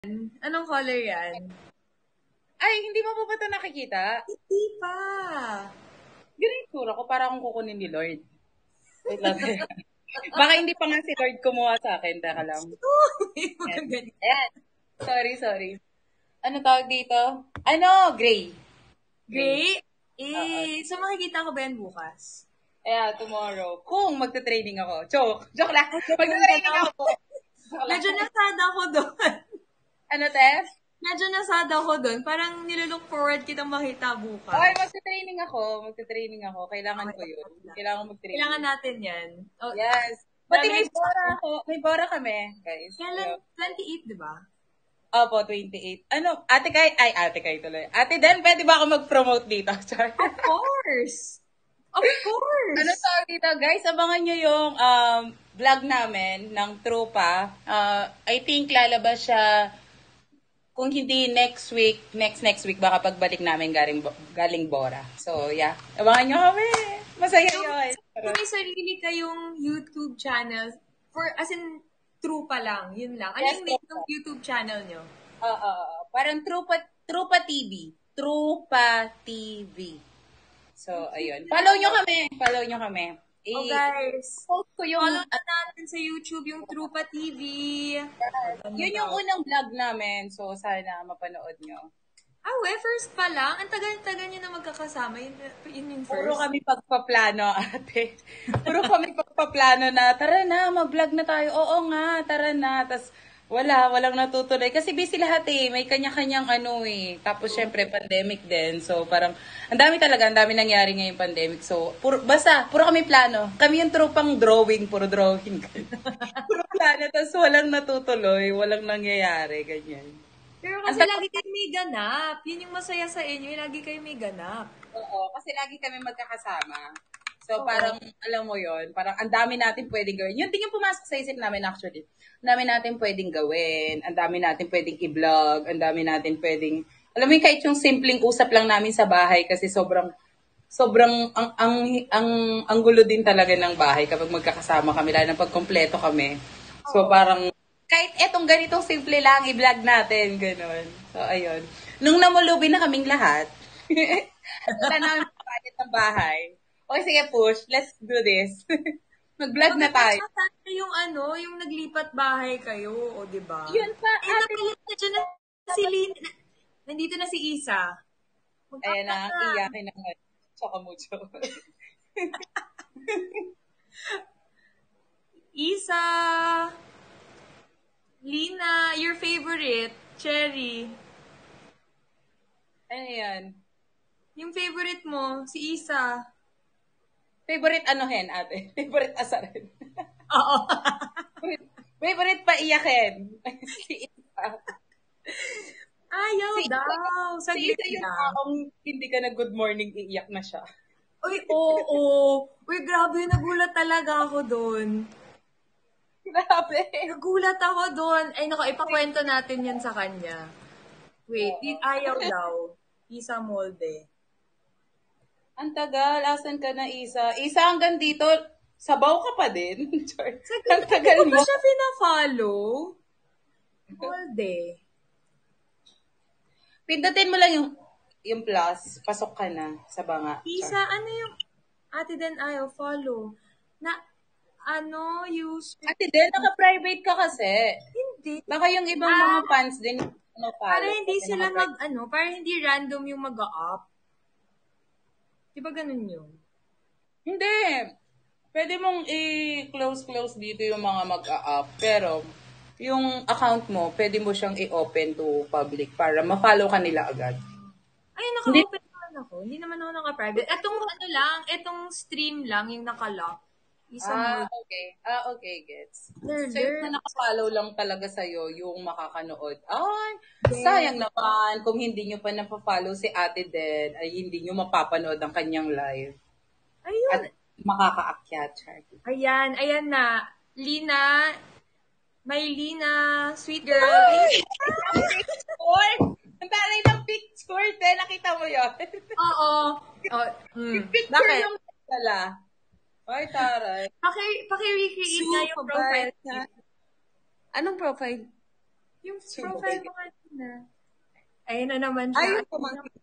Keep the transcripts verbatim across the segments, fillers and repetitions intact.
Anong color yan? Ay, hindi mo pa ba ito nakikita? Hindi pa. Ganun yung tura ko, para akong kukunin ni Lord. Wait lang. Baka hindi pa nga si Lord kumuha sa akin. Teka lang. Mga ganyan. Ayan. Sorry, sorry. Ano tawag dito? Ano? Gray. Gray? Eh, so makikita ko ba yan bukas? Yeah, tomorrow. Kung magta-training ako. Joke. Joke lang. Ay, Magta-training ako. Medyo nasad ako doon. Ano, Tef? Medyo nasad ako doon. Parang nilulook forward kitang makita bukas. Okay, magta-training ako. Magta-training ako. Kailangan ko yun. Kailangan mag-training. Kailangan natin yan. Oh, Yes. Pati may Dami- bora ako. May bora kami, guys. Kailan? twenty-eight, di ba? Opo, twenty-eight. Ano, ate Kay, ay, ate Kay tuloy. Ate Den, pwede ba ako mag-promote dito? Sorry. Of course! Of course! Ano tawag dito, guys? Abangan nyo yung um, vlog namin ng Tropa. Uh, I think lalabas siya, kung hindi next week, next next week, baka pagbalik namin galing, galing Bora. So, yeah. Abangan nyo kami. Masaya yun. So, may sarili kayong YouTube channel for, as in, Trupa lang, yun lang. Ano Yes, yung name Trupa. ng YouTube channel nyo? Oo, oo, oo. Parang Trupa, Trupa T V. Trupa T V. So, ayun. Follow nyo kami. Follow nyo kami. I- Oh, guys. post ko yung, Follow na natin sa YouTube yung Trupa T V. yun yung unang vlog namin. So, sana mapanood nyo. Ah, we, first pa lang. Ang tagal-tagal nyo na magkakasama. Yun, yun yung first. Puro kami pagpaplano, ate. Puro kami pagpaplano na, tara na, mag-vlog na tayo. Oo nga, tara na. Tapos, wala, walang natutuloy. Kasi busy lahat eh. May kanya-kanyang ano eh. Tapos, syempre, pandemic din. So, parang, ang dami talaga, ang dami nangyari ngayong pandemic. So, puro, basta, puro kami plano. Kami yung tropang drawing, puro drawing. Puro plano, tapos walang natutuloy, walang nangyayari, ganyan. Pero kasi lagi kayo may ganap. Yun yung masaya sa inyo. Yung lagi kayo may ganap. Oo, kasi lagi kami magkakasama. So, parang, alam mo yon parang ang dami natin pwedeng gawin. Yun din yung pumasok sa isip namin actually. Ang dami natin pwedeng gawin, ang dami natin pwedeng i-vlog, ang dami natin pwedeng, alam mo yung kahit yung simpleng usap lang namin sa bahay kasi sobrang, sobrang, ang, ang, ang, ang gulo din talaga ng bahay kapag magkakasama kami, lalo na pag kompleto kami. So, parang, kahit etong ganitong simple lang, i-vlog natin, gano'n. So, ayun. Nung namulubi na kaming lahat, wala namin pagbayad ng bahay. Okay, sige, push. Let's do this. Mag-vlog na tayo. Sana yung ano, yung naglipat bahay kayo, o di ba? Yun pa, Eh, ate. nandiyan na si Lin. Nandito na si Isa. Ayan na, iyakin na nga. Tsaka mucho. Isa. Lina, your favorite, Cherry. Ano yan? Yung favorite mo, si Isa. Favorite ano hen, ate? Favorite asarin. Oo. Favorite pa iyakin. Si Isa. Ayaw Si daw. Si Saglit Isa yung lang. taong hindi ka na good morning, iiyak na siya. Uy, oo. Oh, Uy, grabe, nagulat talaga ako doon. Grabe. Nagulat ako doon. Ay, nako, ipakwento natin yan sa kanya. Wait, di, ayaw daw. Isa molde. Ang tagal, asan ka na, Isa? Isa, hanggang dito, sabaw ka pa din. Ang tagal Hindi ko mo. pa siya pina-follow. Molde. Pindutin mo lang yung yung plus, pasok ka na sa banga. Isa, ano yung... Ate din ayaw follow. Na, ano, use... Ate din, naka-private ka kasi. Hindi. Baka yung ibang mga fans din, ano, Para hindi kasi sila naka-private. mag, ano, para hindi random yung mag-up. Di ba ganun yun? Hindi. Pwede mong i-close-close dito yung mga mag-a-up. Pero, yung account mo, pwede mo siyang i-open to public para ma-follow ka nila agad. Ay, naka-open naman ako. Hindi naman ako naka-private. Etong ano lang, etong stream lang yung naka-lock. Isang Ah, molde. okay. Ah, okay, gets. Ler, So, yung ler. na nakafollow lang talaga sa'yo, yung makakanood. Ay, Yes. sayang naman kung hindi nyo pa napafollow si Ate Ded, ay hindi nyo mapapanood ang kanyang live. Ayun. At makakaakyat, Charlie. Ayan, ayan na. Lina, may Lina, sweet girl. Ay! Picture! Ang taray ng picture, te. Nakita mo yun? Oo. Oh, mm. Picture Bakit? yung pala. Ay, taray. Paki, paki-recreate nga yung profile niya. Anong profile? Yung profile mo kanina. Ayun na naman siya. Ayun po,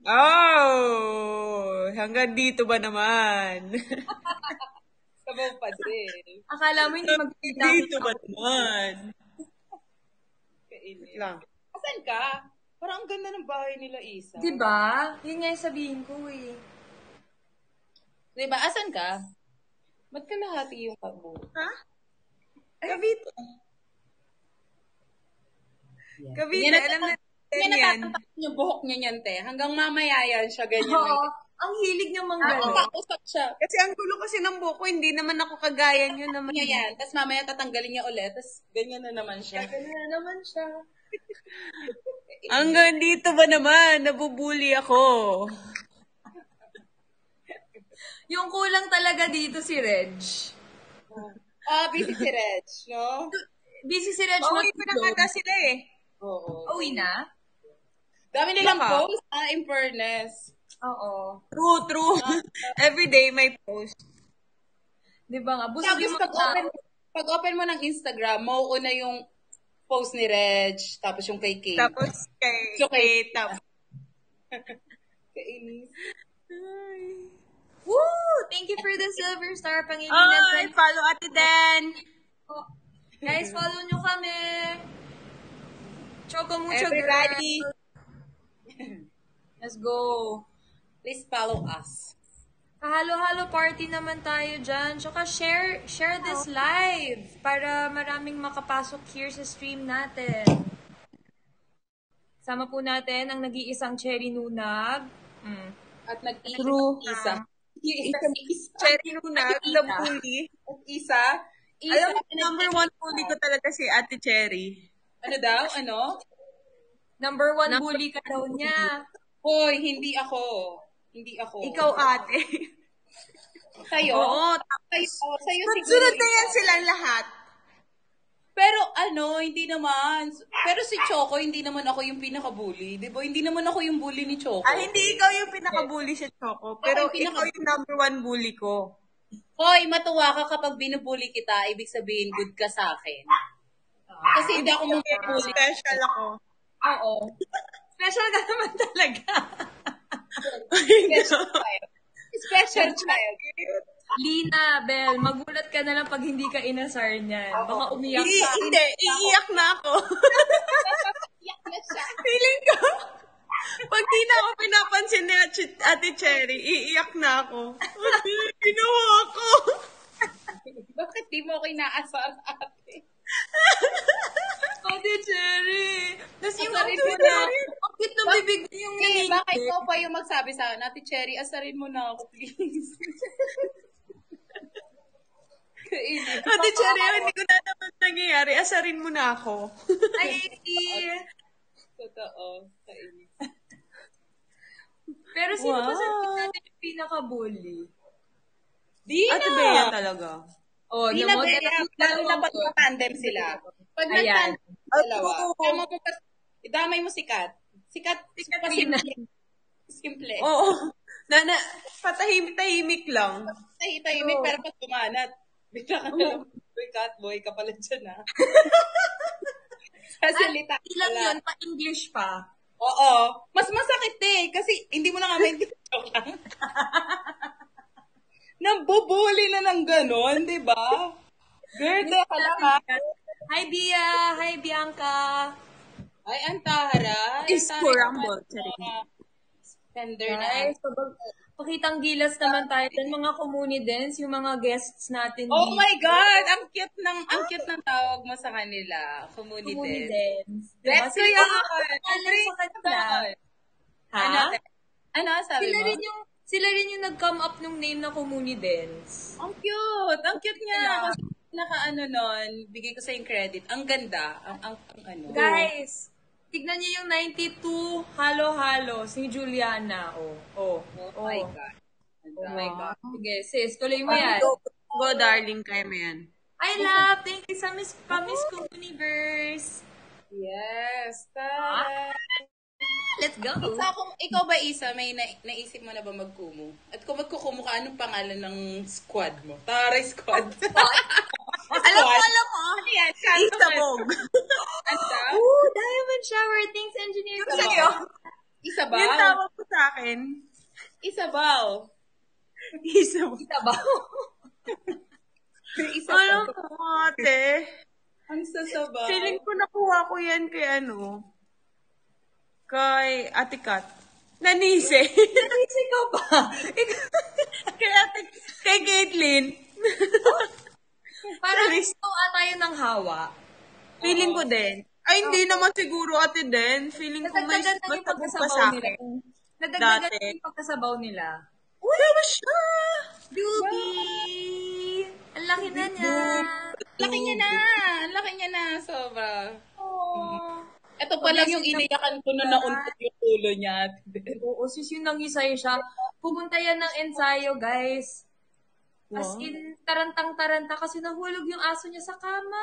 oh! Hanggang dito ba naman? Sabaw pa din. Akala mo hindi magkita. Dito ba naman? Kainit. Lang. Asan ka? Parang ang ganda ng bahay nila, Isa. Diba? Yun nga yung sabihin ko eh. Diba? Asan ka? Ba't ka nahati yung kabo? Ha? Cavite. Yeah. Cavite, Yan, alam na yan yan. natatantakan yung buhok niya niyan, te. Hanggang mamaya yan siya ganyan. Oo. Ang hilig niya mang Oo, gano'n. makausap siya. Kasi ang gulo kasi ng buko, hindi naman ako kagaya nyo naman. Niya yan. Tapos mamaya tatanggalin niya ulit. Tapos ganyan na naman siya. Gano'n na naman siya. Hanggang dito ba naman? Nabubuli ako. Yung kulang talaga dito si Reg. Ah, busy si Reg, no? Busy si Reg. Oo, mag- pinakata sila eh. Oo. Uwi na? Dami nilang Baka. post, ah, in fairness. Oo. True, true. Every day may post. Di ba nga? Busog Tapos yung pag mga open, pag open mo ng Instagram, mauuna yung post ni Reg, tapos yung kay Kate. Tapos kay, So, kay Tap. Kainis. Woo! Thank you for the silver star, Pangilinan. Ay, follow Ate Dan. Guys, follow nyo kami. Choco mucho, Everybody. girl. Let's go. Please follow us. Kahalo-halo party naman tayo dyan. Tsaka share, share this live para maraming makapasok here sa stream natin. Sama po natin ang nag-iisang Cherry Nunag. Mm. At nag-iisa. True. Isa. Isa. Isa. Cherry Nunag, the bully. Isa. Isa. Alam mo, number one bully ko talaga si Ate Cherry. Ano daw? Ano? Number one Number- bully ka daw niya. Hoy, hindi ako. Hindi ako. Ikaw, ate. Sa'yo? Oo. Sa'yo, oh, sa'yo siguro. Sunod na yan ikaw. silang lahat. Pero ano, hindi naman. Pero si Choco, hindi naman ako yung pinaka-bully. Di ba? Hindi naman ako yung bully ni Choco. Ah, hindi ikaw yung pinaka-bully sa Choco. Pero Ako yung ikaw yung number one bully ko. Hoy, matuwa ka kapag binubully kita, ibig sabihin good ka sa akin. Kasi hindi ako mong bully. Special ako. Oo. Special ka naman talaga. Special child. Special child. Lina, Bel, magulat ka na lang pag hindi ka inasar niyan. Baka umiyak I- ka. hindi, iiyak na ako. Iyak na siya. Feeling ko, pag di na ako pinapansin ni Ate- Ate Cherry, iiyak na ako. Ate, ginawa ko. Bakit di mo ako inaasar, ate? Ate Cherry! Tapos yung Asarin ang mo cute na. ang cute ng bibig niya yung Eh, nanginginig. baka ikaw pa yung magsabi sa akin, Ate Cherry, asarin mo na ako, please. Kainit. Ate Cherry, hindi ko na naman nangyayari. Asarin mo na ako. Ay, Eki! Totoo. Kainit. Pero sino ba Wow. sa atin natin yung pinaka-bully? Di Ate na. Bea talaga. Oh, Di na, namod- Bea. Lalo na pag tandem sila. Pag Ayan. nag-tandem dalawa, Oo. tama mo pa, idamay mo sikat. Sikat, sikat pa Rina. simple. Simple. Oo. Na, na, patahimik-tahimik lang. Tahimik, Oo. pero pag kumanat, bigla ka na lang, boy, catboy ka pala dyan, ha? Sasalita ka Ilang lang. yun, pa-English pa. Oo. Mas masakit eh. Kasi hindi mo na nga maintindihan. Joke lang. Nambubuli na ng ganon, di ba? Girl, teka lang ha. Hi, Bia! Hi, Bianca! Ay, ang taray. Is Taray kurambol. naman, mga Tender na. Guys, so, pakitang gilas naman tayo dyan, mga communidens, yung mga guests natin. Oh dito. my God! Ang cute ng, ang cute ng tawag mo sa kanila. Community. Communidens. Let's Diba? go Sila yan! yung pangalan sa kanila. Ha? Ano? Ano sabi Sila mo? rin yung sila rin yung nag-come up nung name ng Communidens. Ang cute! Ang cute niya! Yeah. Kasi naka ano nun, bigay ko sa yung credit. Ang ganda. Ang, ang, ang ano. Guys, tignan niyo yung ninety-two halo-halo si Juliana. Oh, oh, Oh my God. Oh my God. Sige, sis, tuloy mo yan. Go, go, darling, kaya mo yan. I love, thank you sa Miss pa Miss Universe. Yes! Tara! Let's go. Isa kung ikaw ba, Isa, may na, naisip mo na ba magkumu? At kung magkukumu ka, anong pangalan ng squad mo? Taray squad. Alam mo, alam mo. Ano yan? Saan Isabog. Ano daw? Ooh, diamond shower. Thanks, engineer. Yung sa'yo. Isabaw? Yung tawag ko sa akin. Isabaw. Isabog. Sabaw. Isabaw. Alam mo, ate. Ang sasabaw. Feeling ko nakuha ko yan kay ano. Kay Ate Kat. Nanise. Nanisi ka pa. kay Ate, kay Caitlyn. Parang gusto ata yun ng hawa. Feeling ko din. Ay, hindi naman siguro ate din. Feeling ko may Nadagdagan na yung masabog pa pagkasabaw sa nila. akin. Nadagdagan Dati. na yung pagkasabaw nila. Uy, ano siya? Dubi! Ang laki na niya. Laki niya na. Ang laki niya na. Sobra. Oh. Ito pa lang yung iniyakan ko na nauntot yung ulo niya. Oo, sis yun nang isay siya. Pumunta yan ng ensayo, guys. As Wow. in, tarantang-taranta kasi nahulog yung aso niya sa kama.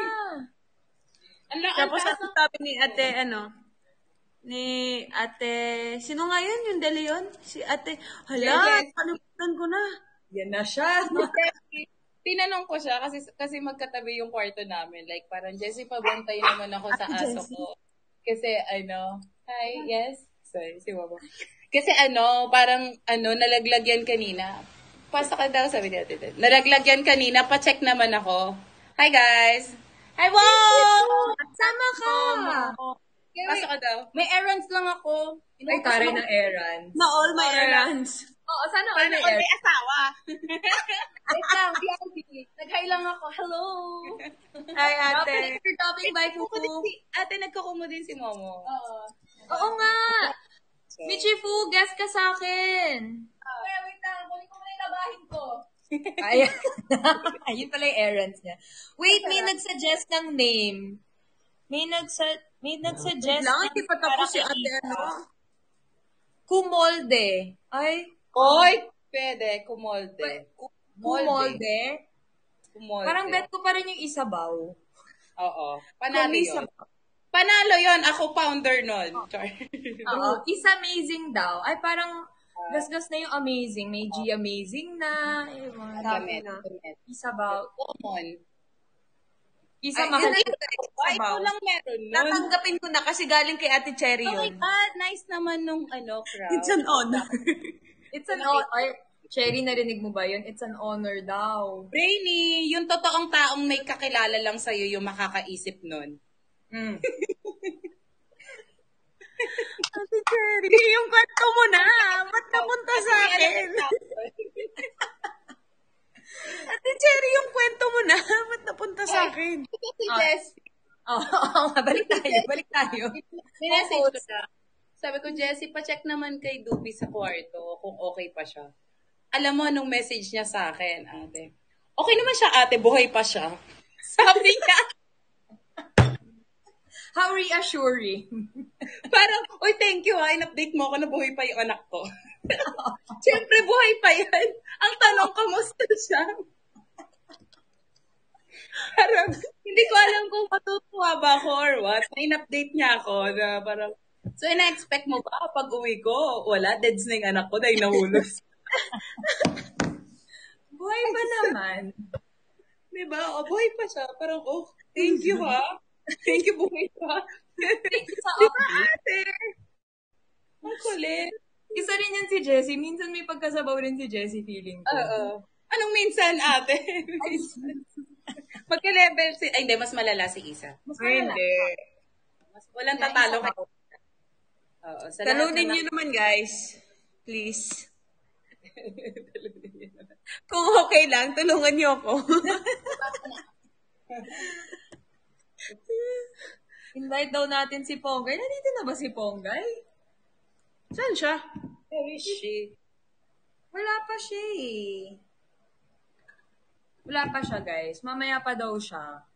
Ang la- Tapos ang ang sabi ni ate, ano, ni ate, sino nga yun? Yung De Leon? Si ate, hala, Yes. kalimutan ko na. Yan na siya. Tinanong ko siya kasi kasi magkatabi yung kwarto namin. Like parang, Jessie, pabantay naman ako sa aso ko. Kasi ano, hi, yes. Sorry, si Mama. Kasi ano, parang ano, nalaglag yan kanina. Pasa ka daw, sabi ni Ate Ted. Nalaglag yan kanina, pa-check naman ako. Hi guys! Hi, wow! Sama ka! Pasa ka daw. May errands lang ako. Ay, taray ng errands. Na all my errands. Oo, sana all Paano may kung errands. may asawa? Wait lang, B I B. Nag-hi lang ako. Hello! Ay, ate. Thanks for stopping by, Nagkukumo din Fufu. si, ate, nagkukumo din si Momo. Oo. Oo nga! Michifu, guest ka sa akin. Kaya wait lang, kunin ko muna yung labahin ko. Ay, ayun pala yung errands niya. Wait, may nagsuggest ng name. May nagsa may nagsuggest Lang, ng hindi pa tapos si parang ate, ano. Kumolde. Ay, Oy! Pwede, kumolde. kumolde. Kumolde. Parang bet ko pa rin yung isabaw. Oo. Panalo Kumisa. yun. Panalo yun. Ako founder nun. Char. Oo, is amazing daw. Ay, parang gasgas na yung amazing. May G amazing na. Eh, mga Gamit. na. Gamit. isabaw. Common. Isa Ay, mahal. yun ay- Why ko lang meron nun? Natanggapin ko na kasi galing kay Ate Cherry Oh my yun. God, nice naman nung ano, crowd. It's an honor. It's an honor. Ay, Cherry, narinig mo ba yun? It's an honor daw. Brainy, yung totoong taong may kakilala lang sa'yo yung makakaisip nun. Mm. Ate Cherry, yung kwento mo na. Ba't napunta sa akin? Ate Cherry, yung kwento mo na. Ba't napunta sa akin? Ito si Ah. Jessie. Oo, oh, balik tayo, balik tayo. Minessage ko siya. Sabi ko, Jessie, pa-check naman kay Duby sa kwarto kung okay pa siya. Alam mo, nung message niya sa akin, ate, okay naman siya, ate, buhay pa siya. Sabi niya, How reassuring. parang, oy, thank you ha, in-update mo ako na buhay pa yung anak ko. Siyempre, buhay pa yan. Ang tanong, kamusta siya? Parang, hindi ko alam kung matutuwa ba ako or what. In-update niya ako na parang, so, ina-expect mo ba pag uwi ko? Wala, deads na yung anak ko dahil nahulog. Buhay ba naman? Diba? O, buhay pa siya. Parang, oh, thank you ha. Thank you, buhay pa. Thank you sa Diba, update. ate? Ang kulit. Isa rin yan si Jessie. Minsan may pagkasabaw rin si Jessie, feeling ko. Oo. Anong minsan, ate? Magka-level si... Ay, hindi. Mas malala si Isa. Mas Ay, malala. hindi. Mas, walang tatalo kay Oo. Sa lahat Talunin na- niyo naman, guys. Please. Kung okay lang, tulungan niyo ako. Invite daw natin si Ponggay. Nandito na ba si Ponggay? Saan siya? Where is she? Wala pa siya eh. Wala pa siya, guys. Mamaya pa daw siya.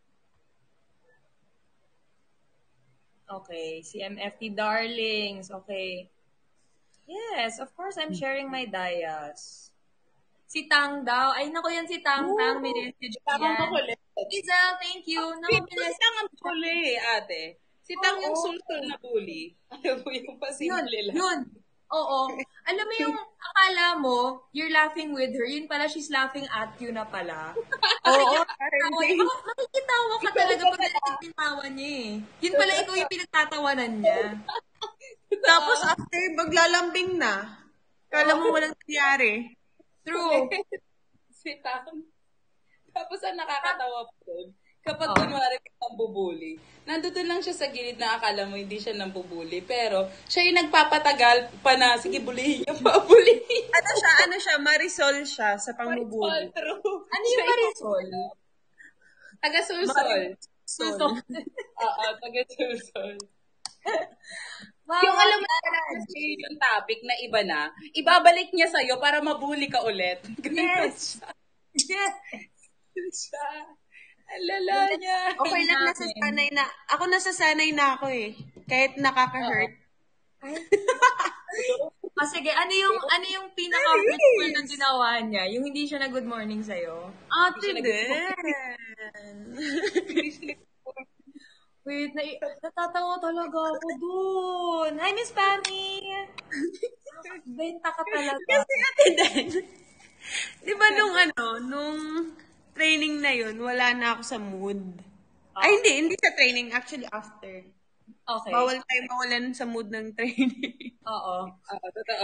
Okay. C M F T darlings. Okay. Yes, of course, I'm sharing my dayas. Si Tang daw. Ay, naku yan si Tang Tang. May message ko Tamang yan. makulit. Isel, thank you. Naku, Si Tang ang bully, ate. Si Tang yung Oo. sulsul na bully. Alam mo yung Yun, pasimple lang. yun. Oo. Alam mo yung akala mo, you're laughing with her, yun pala, she's laughing at you na pala. Oo, Tawa niya. Mak- makikitawa ka talaga pag narinig yung tawa niya eh. Yun pala, ikaw yung pinagtatawanan niya. Tapos after, maglalambing na. Kala mo walang nangyari. True. Si Tam. Tapos ang nakakatawa po doon, kapag Oh. kunwari kang bubuli, nandun lang siya sa gilid na akala mo hindi siya nang bubuli, pero siya yung nagpapatagal pa na, sige, bulihin niya pa, bulihin. Ano siya, ano siya, Marisol siya sa pambubuli. True. Ano yung Marisol? Taga-sulsol. Susol. Oo, taga-sulsol. Wow. Yung alam mo na yung topic na iba na, ibabalik niya sa'yo para mabuli ka ulit. Yes. Yes. Siya. Ang lala niya. Okay lang, nasasanay na. Ako nasasanay na ako eh. Kahit nakaka-hurt. Ah, sige, ano yung ano yung pinaka-hurtful na ginawa niya? Yung hindi siya na good morning sa'yo? Ate din. Wait, na natatawa talaga ako dun. Hi, Miss Pammy! Benta ka talaga. Kasi ate din. Di ba nung ano, nung training na yun, wala na ako sa mood. Ay, hindi. Hindi sa training. Actually, after. Okay. Bawal tayo mawalan sa mood ng training. Oo. Oo, totoo.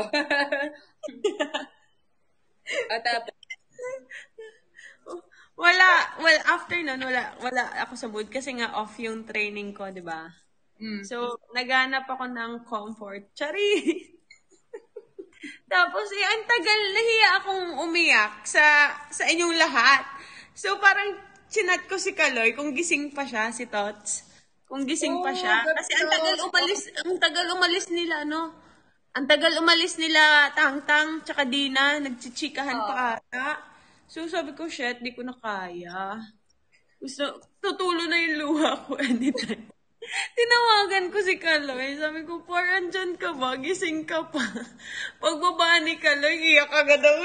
At tapos, Wala, well, after nun, wala, wala ako sa mood kasi nga off yung training ko, di ba? Mm. So, naghanap ako ng comfort. Chari! Tapos, eh, ang tagal, nahiya akong umiyak sa, sa inyong lahat. So, parang, chinat ko si Kaloy, kung gising pa siya, si Tots. Kung gising pa siya. Kasi ang tagal umalis, ang tagal umalis nila, no? Ang tagal umalis nila, Tang-Tang, tsaka Dina, nagchichikahan pa ata. So, sabi ko, shit, di ko na kaya. Gusto, tutulo na yung luha ko anytime. Tinawagan ko si Kaloy. Sabi ko, par, andyan ka ba? Gising ka pa. Pagbaba ni Kaloy, iyak agad ako.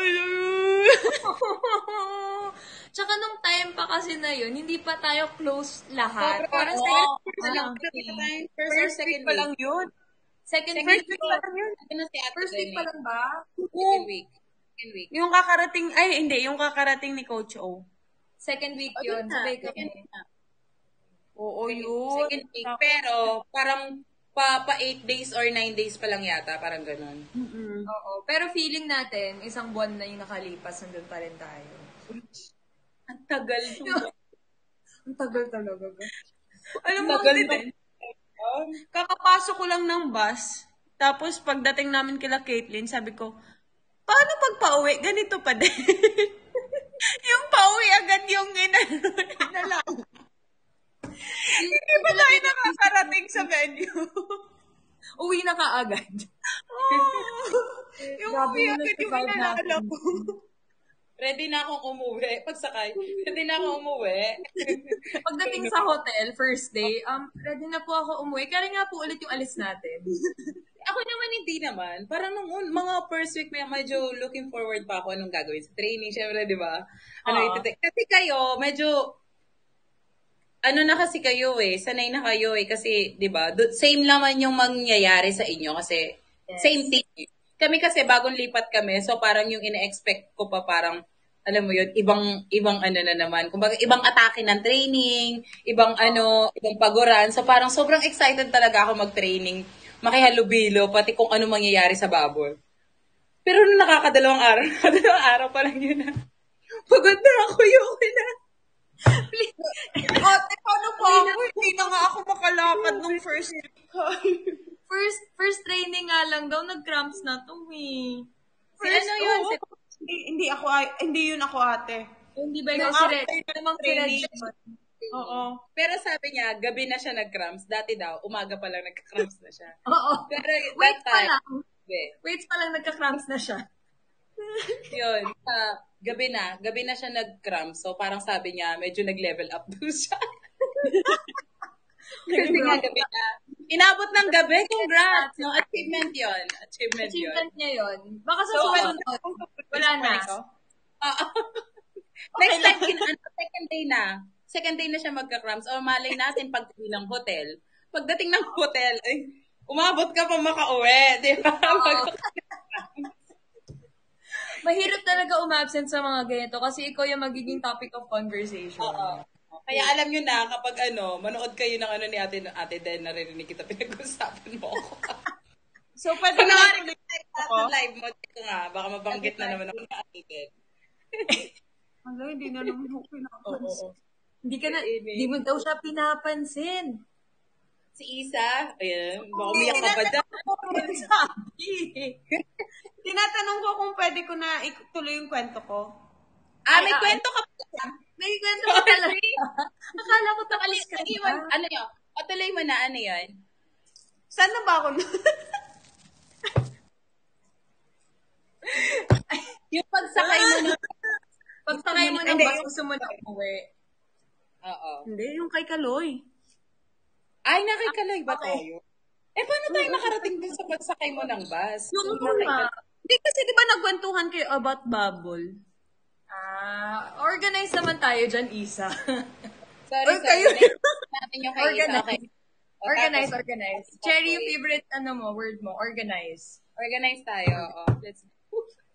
Tsaka nung time pa kasi na yun, hindi pa tayo close lahat. Parang Parang second second, week pa lang. ah, First or second pa week? lang yun. second, Second week week pa pa lang yun. Ano si Ate First week Glenn pa eh? lang ba? Second week. Second week. Yung kakarating, ay hindi, yung kakarating ni Coach O. Second week O, yun. dun na. Sabay Second kami. week na. Oo, Second- yun. Second week. Pero, parang pa pa eight days or nine days pa lang yata. Parang ganun. Mm-mm. Oo. Pero feeling natin, isang buwan na yung nakalipas, nandun pa rin tayo. Ang tagal. Ang tagal talaga. Alam mo, Tagal ate na. din, kakapasok ko lang ng bus. Tapos, pagdating namin kila Caitlyn, sabi ko, paano pag pauwi? Ganito pa din. Yung pauwi agad yung inano na lang. Hindi pa tayo nakakarating sa venue. Uwi na kaagad. Oh, yung Grabe uwi yung agad yung nag-survive inalala natin. ko. Ready na akong umuwi. Pagsakay, ready na akong umuwi. Pagdating sa hotel, first day, um, ready na po ako umuwi. Kaya nga po ulit yung alis natin. Ako naman, hindi naman. Parang nung un- mga first week, may medyo looking forward pa ako anong gagawin sa training. Siyempre, di ba? Ano Oo. ito? Kasi kayo, medyo, ano na kasi kayo eh, sanay na kayo eh. Kasi, di ba, do- same naman yung mangyayari sa inyo kasi Yes. same thing. Kami kasi bagong lipat kami, so parang yung ina-expect ko pa parang, alam mo yun, ibang, ibang ano na naman. Kumbaga, ibang atake ng training, ibang ano, ibang paguran. So parang sobrang excited talaga ako mag-training, makihalubilo, pati kung ano mangyayari sa babol. Pero nung nakakadalawang araw, nakakadalawang araw pa lang yun na, pagod na ako yung na. Ate, paano pa ako? Hindi na nga ako makalakad nung first week. First first training nga lang daw, nag-cramps na to eh. Si ano yun? oo. Si- Hindi, hindi ako, ay- hindi yun ako ate. Hindi ba Yung yung si Red? after Namang si Red training. yun. Oo. Pero sabi niya, gabi na siya nag-cramps. Dati daw, umaga pa lang nag-cramps na siya. Oo. Pero that Wait pa time, lang. gabi. Wait pa lang, nagka-cramps na siya. Yun, ah, gabi na, gabi na siya nag-cramps. So parang sabi niya, medyo nag-level up doon siya. Kasi nga gabi na. Inabot ng gabi, congrats! No, achievement yun. Achievement yun. Achievement niya yun. Baka sa So, susunod, wala na. Oo. Next time, kin- ano, second day na. Second day na siya magka-cramps. O malay natin pag ng hotel. Pagdating ng hotel, ay, Umabot ka pa makauwi, di ba? Oo. Mahirap talaga umabsent sa mga ganito kasi ikaw yung magiging topic of conversation. Oo. Kaya alam nyo na, kapag ano, manood kayo ng ano ni ate, ate Den, naririnig kita, pinag-usapan mo ako. So, pwede na Kunwari, ako. live mo dito nga, baka mabanggit na naman ako ni ate Den. Wala, hindi na naman ako Oo, pinapansin. oo. Hindi ka na, Amy. hindi mo daw siya pinapansin. Si Isa, ayan, baka umiyak ka pa dyan. Sabi. Tinatanong ko kung pwede ko na ituloy yung kwento ko. Ah, may Ay, ay, kwento ka pa. May kwento ka talaga. Akala ko tapos Nakali- ka Iwan, na. ano yun? O tuloy mo na, ano yun? Saan na ba ako na? Yung pagsakay mo na. Pagsakay mo ng Hindi, bus, yung- gusto mo na umuwi. Oo. Hindi, yung kay Kaloy. Ay, nakikalay ba Okay. tayo? Eh, paano tayo nakarating dun sa pagsakay mo ng bus? Yung Nakikal- una. Hindi kasi di ba nagkwentuhan kayo about bubble? Ah, organize naman tayo dyan, Isa. Sorry, Or sorry. kayo- Next natin yung kay Isa. Organize. Okay. O, Organize, tapos, organize. okay. Cherry, yung favorite, ano mo, word mo, organize. Organize tayo. O, let's go.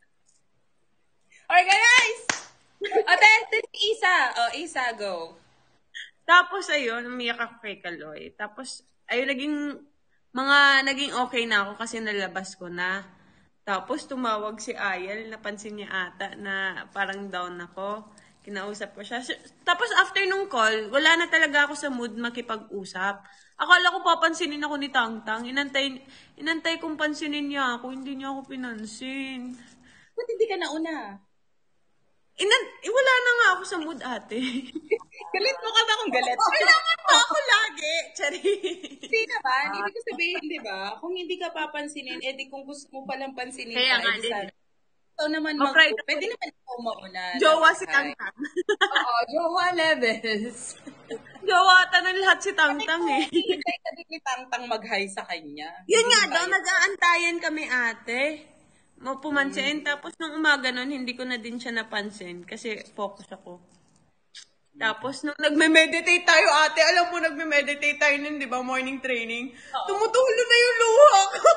Organize! O, tayo, Isa. O, Isa, go. Tapos, ayun, umiyak ako kay Kaloy. Tapos, ayun, naging, mga, naging okay na ako kasi nalabas ko na. Tapos, tumawag si Ayel, napansin niya ata na parang down ako. Kinausap ko siya. So, tapos, after nung call, wala na talaga ako sa mood makipag-usap. Akala ko papansinin ako ni Tangtang. Inantay, inantay kong pansinin niya ako. Hindi niya ako pinansin. Ba't hindi ka nauna? Inan, eh, wala na nga ako sa mood, ate. Galit mo ka ba kung galit? Kailangan pa ako lagi. Chari. Hindi naman. Ibig ko sabihin, di ba? Kung hindi ka papansinin, eh di kung gusto mo palang pansinin Kaya ka, nga, eh, di din. sana. Ikaw naman mag- Ma-pride ako. Pwede naman ikaw mauna. Jowa si Hi. Tangtang. Oo, jowa levels. Jowa ata ng lahat si Tangtang eh. Hintay ka din ni Tangtang mag-hi sa kanya. Yun Hindi nga tayo. daw, nag-aantayan kami ate. Mapumansin. Tapos nung umaga nun, hindi ko na din siya napansin kasi focus ako. Tapos nung nagme-meditate tayo ate, alam mo nagme-meditate tayo nun, di ba, morning training, tumutulo na yung luha ko.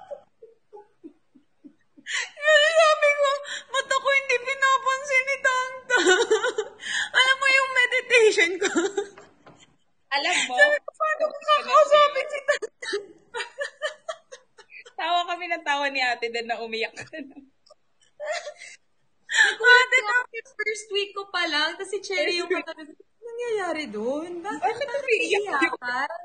Kasi sabi ko, ba't ako hindi pinapansin ni Tangta? Alam mo yung meditation ko. Alam mo, Sabi ko, paano ko kakausapin si Tangta? tawa kami ng tawa ni ate din na umiyak ka na. Ate, Yung first week ko pa lang, tapos si Cherry yung katabi. Nangyayari doon? Bakit Bakit umiiyak yun? iyakan?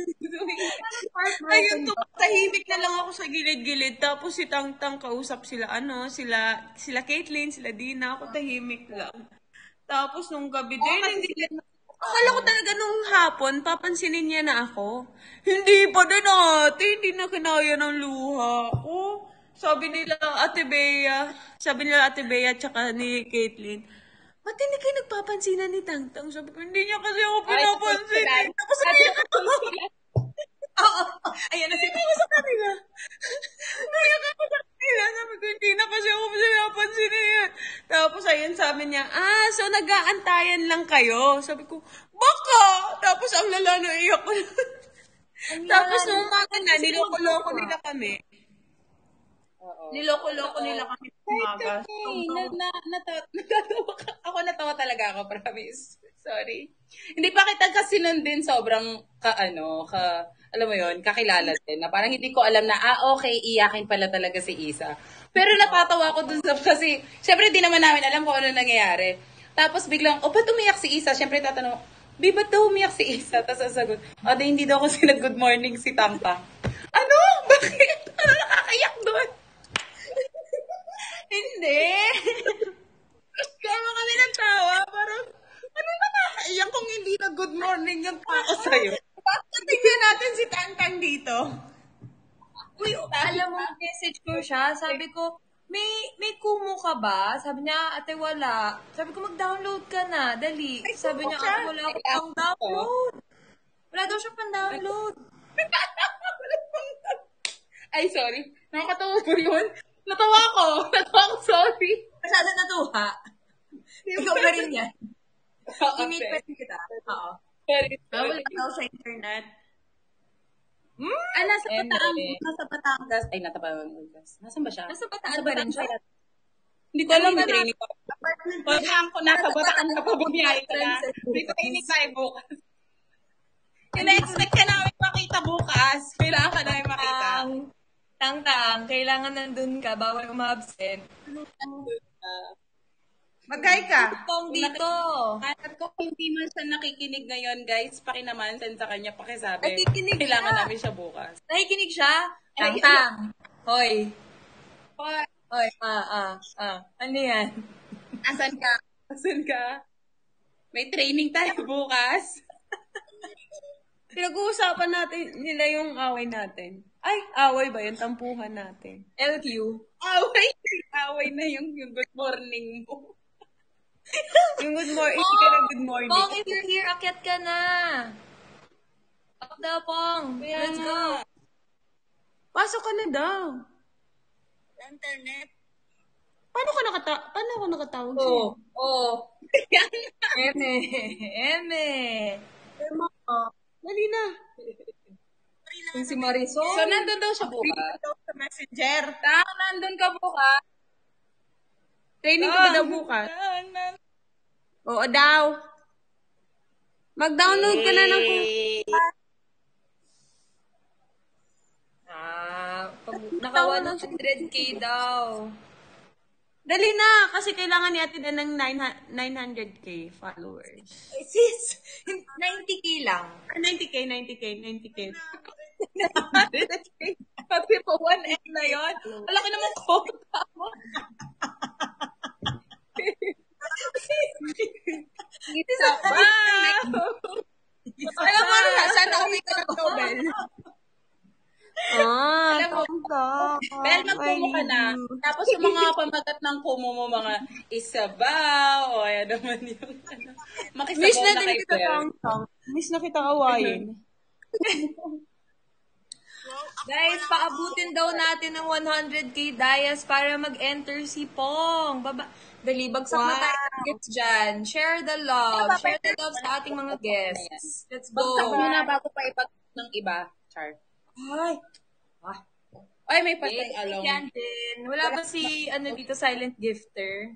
ayun, to, tahimik na lang ako sa gilid-gilid. Tapos si Tangtang kausap sila, ano, sila, sila Caitlyn, sila Dina, ako tahimik lang. Tapos nung gabi din, hindi akala ko talaga nung hapon, papansinin niya na ako. Hindi pa din ate, hindi na kinaya ng luha ko. Sabi nila, Ate Bea, sabi nila Ate Bea tsaka ni Caitlyn, ba't hindi kayo nagpapansinan ni Tangtang? Sabi ko, hindi niya kasi ako pinapansin. Ay, Tapos umiyak ako. Oo, ayan na si Hindi ko sa kanila. Naiyak ako sa kanila. Sabi ko, hindi na kasi ako pinapansin na yan. Tapos ayun, sabi niya, ah, so nag-aantayan lang kayo. Sabi ko, baka. Tapos ang lala na iyak ko. Tapos nung umaga na, niloko-loko nila kami. Oo. Niloko-loko nila kami ng umaga. Hey, na, na, natawa, natatawa ka. Ako natawa talaga ako, promise. Sorry. Hindi pa kita kasi nun din sobrang ka, ano, ka, alam mo yon kakilala din. Na parang hindi ko alam na, ah, okay, iyakin pala talaga si Isa. Pero natatawa ako dun sa, kasi, syempre di naman namin alam kung ano nangyayari. Tapos biglang, oh, ba't umiyak si Isa? Syempre tatanong, Bi, ba't daw umiyak si Isa? Tapos ang sagot, ah, di, hindi daw kasi nag-good morning si Tangta. Ano? Bakit? Ano nakakaiyak doon? Hindi. Kaya kami nagtawa. Parang, ano ba nakaiyak kung hindi na good morning yung tao sa'yo? Tingnan natin si Tangtang dito. Uy, alam mo, message ko siya. Sabi ko, may may kumu ka ba? Sabi niya, ate, wala. Sabi ko, mag-download ka na. Dali. Sabi niya, ate, wala ako pang download. Wala daw siya pang download. Ay, sorry. Nakakatawa ko yun. Natawa ko. Natawa ko, sorry. Masyado natuwa. Ikaw pa rin yan. Okay. I-meet pa rin kita. Oo. Sorry. Bawal ka daw sa internet. Hmm? Ah, nasa Eme. Batangas. Nasa Batangas. Ay, nasa Batangas. Nasaan ba siya? Nasa Bataan pa rin siya? kaya- Hindi ko alam, may training pa. Wala ko, nasa Bataan ka pa, bumiyahe ka na. May training tayo bukas. Ina-expect ka namin makita bukas. Kailangan ka namin makita. Tang, tang, tang, kailangan nandun ka, bawal umabsent. Mag-hi ka. Tong dito. At kung hindi man siya nakikinig ngayon, guys, pakinaman send sa kanya, pakisabi. Nakikinig Kailangan siya. namin siya bukas. Nakikinig siya? Tang, Ay, tang. Hoy. Hoy, Hoy, ah, ah, ah. Ano yan? asan ka? Asan ka? May training tayo bukas. Pinag-uusapan natin nila yung away natin. Ay, away ba yun? Tampuhan natin. L Q. Away, away na yung, yung good morning mo. Yung good morning, hindi ka na good morning. Pong, if you're here, akyat ka na. Up daw, Pong. Kaya Let's nga. go. Pasok ka na daw. Internet. Paano ka nakata paano ako nakatawag Oh, sa'yo? oh. Eme. Eme. Emma, dali na. Yung si Marisol. So, nandun daw siya bukas. Sa messenger. Tang, nandun ka bukas. Training ka ba daw bukas? Oo daw. Mag-download ka na ng Ah, pag naka one hundred K daw. Dali na, kasi kailangan ni Ate Dan ng nine hundred K followers. Eh, sis, ninety K lang. Ah, ninety K, ninety K, ninety K. Pati po one M na yun. Wala ka naman quota mo. Isa ba? Alam mo, sana kami ka ng Nobel. Ah, Alam mo, Bel, magkumo ka na. Tapos yung mga pamagat ng kumo mo, mga isabaw, o ayan naman yung ano. Makisabaw Miss na na kay din kita Bel. tang Miss na kita awayin. Guys, paabutin daw natin ng one hundred K Dayas para mag-enter si Pong. Baba Dali, bagsak na Wow. tayo ng gifts dyan. Share the love. Share the love sa ating mga guests. Let's go. Bagsak muna bago pa ipag ng iba, Char. Ay. Ah. Ay, may patay Eh, along. yan din. Wala ba si, ano dito, silent gifter?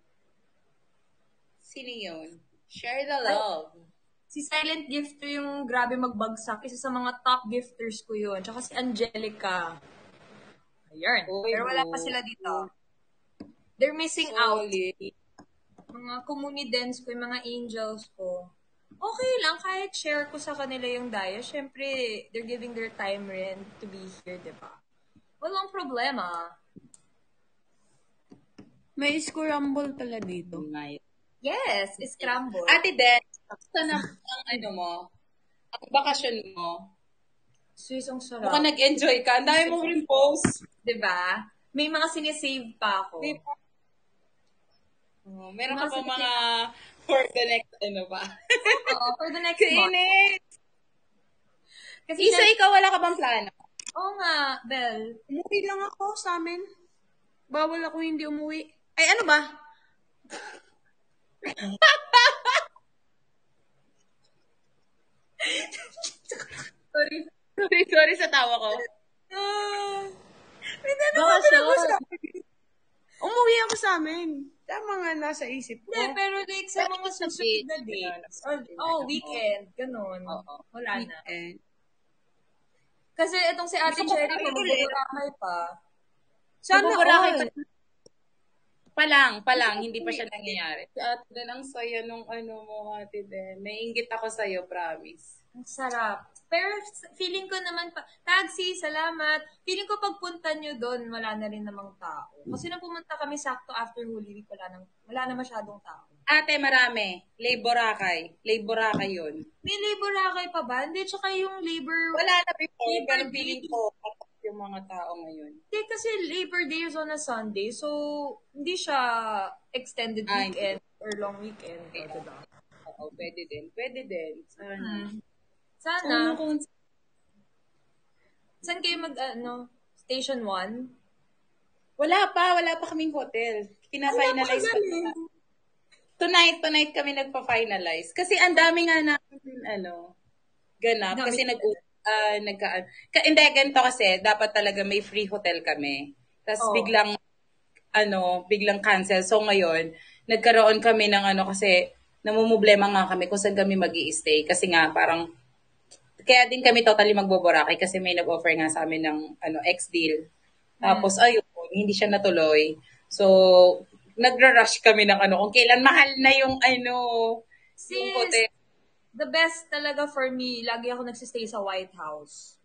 Sino yun? Share the love. Si Silent Gifter yung grabe magbagsak. Isa sa mga top gifters ko yun. Tsaka si Angelica. Ayun. Uy, Pero wala no. pa sila dito. They're missing out. Solid. Mga communidens ko, yung mga angels ko. Okay lang, kahit share ko sa kanila yung daya. Siyempre, they're giving their time rin to be here, di ba? Walang problema. May scramble pala dito. Nice. Yes, scramble. Ate Den, saan ang, ang ano mo? Ang bakasyon mo? Suisong sarap. Mukhang nag-enjoy ka. Ang dami mong rin post. Di ba? May mga sinesave pa ako. Di ba? Oh, meron ka Mga pa sinesave- mga for the next ano ba? Oo, for the next month. Kainit! Kasi Isa, na- ikaw wala ka bang plano? Oo nga, Bel. Umuwi lang ako sa amin. Bawal ako hindi umuwi. Ay, ano ba? Sorry, sorry, sorry sa tawa ko. Bakasyon. Umuwi ako sa amin. Tama nga nasa isip ko. Hindi, pero like sa mga susunod na dates. Or, oh, weekend. Ganun. Oo. Wala na. Weekend. Kasi itong si Ate Gusto ko Cherry, pa ulit. mabuburakay pa. Sana Mabuburakay all. pa- Pa lang, pa lang, hindi pa siya nangyayari. Si Ate Den, ang saya nung ano mo, Ate Den. Naiingit ako sa'yo, promise. Ang sarap. Pero feeling ko naman pa, taxi, salamat. Feeling ko pagpunta nyo doon, wala na rin namang tao. Kasi nang pumunta kami sakto after Holy Week, wala, nang, wala na masyadong tao. Ate, marami. Lay Boracay. Lay Boracay yun. May labor rakay pa ba? Hindi, tsaka yung labor... Wala na before, Labor pero Day. feeling ko, patok yung mga tao ngayon. Hindi, kasi Labor Day is on a Sunday, so hindi siya extended Ah, weekend or long weekend. Okay. O, diba? Oo, pwede din. Pwede din. Sana. Hmm. Sana Sana. kung Saan kayo mag, ano, Station one? wala pa, wala pa kaming hotel. Kina-finalize pa. Tonight, tonight kami nagpa-finalize. Kasi ang dami nga namin, ano, ganap. Dami. Kasi nag ah, nagka, ka, hindi, ganito kasi, dapat talaga may free hotel kami. Tapos Oh. biglang, ano, biglang cancel. So ngayon, nagkaroon kami ng ano kasi, namumblema nga kami kung saan kami mag stay Kasi nga, parang, kaya din kami totally magboboracay kasi may nag-offer nga sa amin ng ano, ex-deal. Tapos, ayun, hindi siya natuloy. So, nagra-rush kami ng ano, kung kailan mahal na yung ano, yung Sis, hotel. the best talaga for me, lagi ako nagsistay sa White House.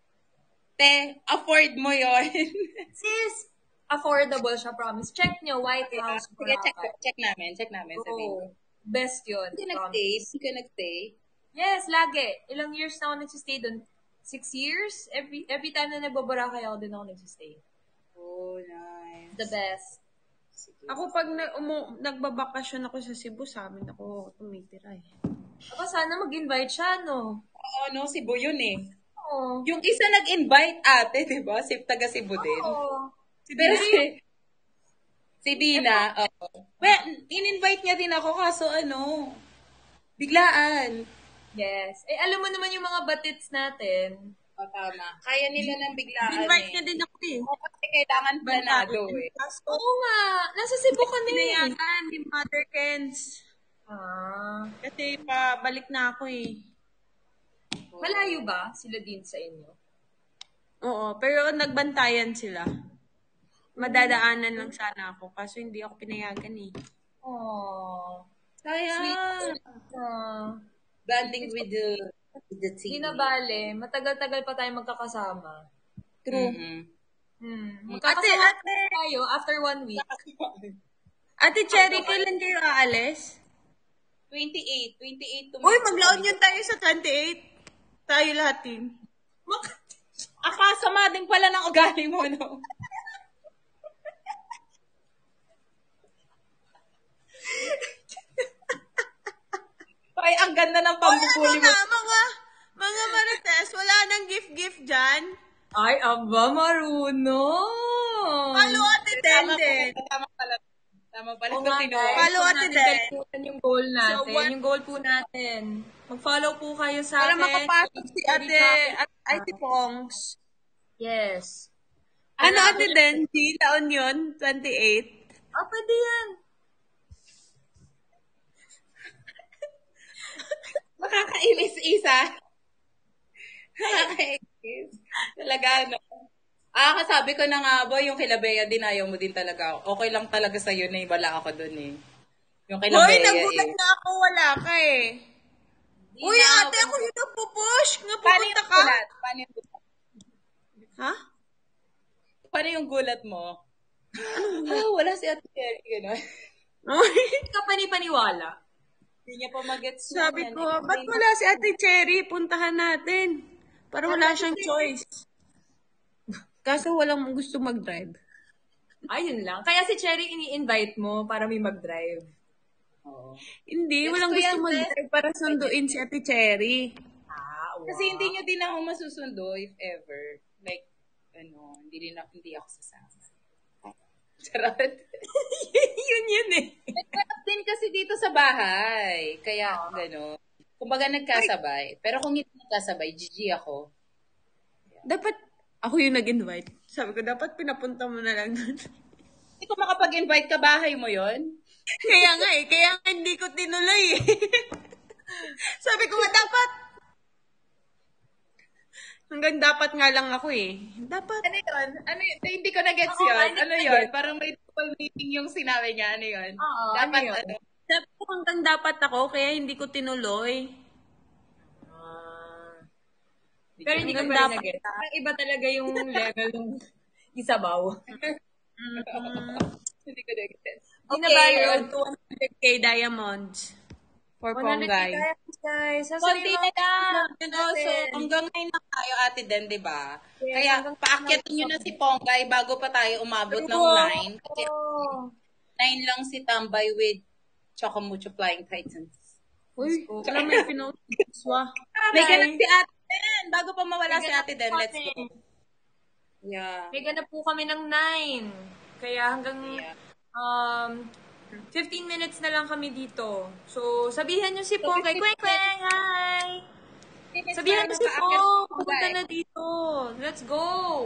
Te, afford mo yon. Sis, affordable siya, promise. Check nyo, White House, Sige, check, Boracay. check namin, check namin. Sabihin ko. Oh, best yun. Hindi ka promise. nag-stay? Hindi ka nag-stay? Yes, lagi. Ilang years na ako nagsistay doon? Six years? Every every time na nagbabarakay ako, din ako nagsistay. Oh, nice. The best. Sige. Ako pag na, umu, nagbabakasyon ako sa Cebu, sa amin ako tumitira eh. Ako sana mag-invite siya, no? Oo, no, Cebu yun eh. Oo. Yung isa nag-invite ate, di ba? Si taga Cebu din. Oo. Pero si, si Bina, oo. Well, in-invite niya din ako kaso ano, biglaan. Yes. Eh, alam mo naman yung mga batits natin. O, tama. Kaya nila ng biglaan Invite eh. niya din ako eh. Oo, kasi kailangan planado eh. Oo nga. Nasa Cebu ka na eh. Pinayagan ni Mother Kens. Ah. Kasi pabalik na ako eh. Malayo ba sila din sa inyo? Oo, pero nagbantayan sila. Madadaanan lang sana ako, kaso hindi ako pinayagan eh. Oh. Sayang. Ah. Banding with the, with the Hindi team. na bale. Matagal-tagal pa tayo magkakasama. True. Hmm. Ate, Magkakasama ate, tayo after one week. Ate Cherry, kailan kayo aalis? twenty-eight. twenty-eight to Uy, maglaon yun tayo sa twenty-eight. Tayo lahat team. Aka, sama din pala ng ugali mo, no? Ay, ang ganda ng Uy, ano pambubuli mo. na, mga, mga marites, wala nang gift-gift dyan. Ay, aba, marunong. Follow Ate Den Tama din. pala, tama pala. Tama pala Oo ito nga, kinuha. guys. Follow Huwag Ate natin Den. kalimutan yung goal natin. So, what- yung goal po natin. Mag-follow po kayo sa Para akin. makapasok si Ate, at Ate Pongs. Yes. Ano Ate Den? Di, taon yun? twenty-eight? Ah, pwede yan. Nakakainis isa. Nakakainis. Talaga, no? Ah, kasabi ko na nga ba, yung kila Bea din, ayaw mo din talaga. Okay lang talaga sa'yo na wala ako dun eh. Yung kila Hoy, Bea nagulat eh. na ako, wala ka eh. Uy, na ate, ako yung nagpupush. Nga Paano pupunta yung ka? gulat? Paano yung gulat? Ha? Paano yung gulat mo? Ah, wala si Ate Cherry, gano'n. Uy, Hindi ka panipaniwala. Hindi niya pa mag-gets yun. sabi Yan, ko, eh. ba't wala si Ate Cherry? Puntahan natin. Para wala siyang choice. Kaso walang gusto mag-drive. Ayun lang. Kaya si Cherry ini-invite mo para may mag-drive. Oo. Hindi, Gusto walang ko gusto yan, mag-drive para sunduin si Ate Cherry. Ah, wow. Kasi hindi niyo din ako masusundo if ever. Like, ano, hindi din ako, hindi ako sasama. Charot. yun yun eh. Nagkakat din kasi dito sa bahay. Kaya, gano'n. Kumbaga nagkasabay. Pero kung hindi nagkasabay, G G ako. Dapat, ako yung nag-invite. Sabi ko, dapat pinapunta mo na lang doon. Hindi ko makapag-invite ka, bahay mo yon. Kaya nga eh, kaya nga hindi ko tinuloy eh. Sabi ko nga, dapat. Hanggang dapat nga lang ako eh. Dapat. Ano yun? Ano yun? Eh, Hindi ko na-gets Oo, yun. hindi Ano ko yun? na-gets. Parang may double meaning yung sinabi niya. Ano yun? Oo, Dapat ano yun? ano? Sabi ko hanggang dapat ako, kaya hindi ko tinuloy. Ah. Pero hindi ko Hanggang pa rin dapat. nag-get. Parang iba talaga yung level ng isabaw. Hindi ko na-gets. Hindi na Okay, ba road to one hundred K diamonds for Ponggay. guys. Konti na lang. Sasabihin Ano, so, hanggang ngayon na tayo, Ate Den, di ba? Yes, Kaya, hanggang paakyatin nyo na si Ponggay bago pa tayo umabot ng nine. Kasi nine lang si Tambay with Chocomucho Flying Titans. Uy, wala may pinost. May ganap si Ate Den. Bago pa mawala May si ganap Ate Den, po let's kami. go. Yeah. May ganap po kami ng nine. Kaya hanggang Yeah. um, fifteen minutes na lang kami dito. So, sabihan nyo si Pong kay Kwek Kwek. Hi! Sabihan mo si Makaakyat Pong, sa pupunta baba, na dito. Let's go.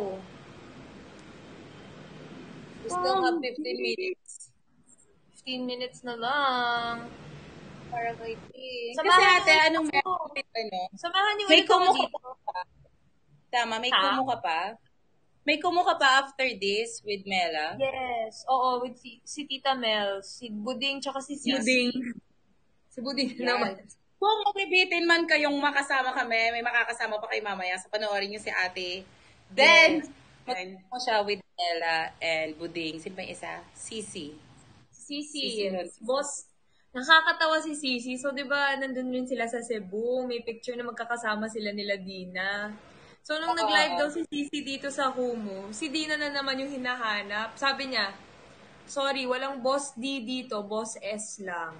We still have fifteen minutes. fifteen minutes na lang. Para waiting. Kasi Samahan ate, niyo anong ulit meron ako. dito, ano? Samahan niyo May ulit ako kumu ka dito. pa. Tama, may Ha? kumu ka pa. May kumu ka pa after this with Mela. Yes. Oo, with si, si Tita Mel, si Buding, tsaka si Sisi. Buding. Si Buding Yan. naman. Kung mabibitin man kayong makasama kami, may makakasama pa kay mamaya sa panoorin niyo si ate. Then, Yes. mag mo siya with Mela and Buding. Sino pa yung isa? Sisi. Sisi. Sisi nun. Boss, nakakatawa si Sisi. So, di ba, nandun rin sila sa Cebu. May picture na magkakasama sila nila Dina. So, nung Oo. nag-live daw si Sisi dito sa Humu, si Dina na naman yung hinahanap. Sabi niya, sorry, walang Boss D dito, Boss S lang.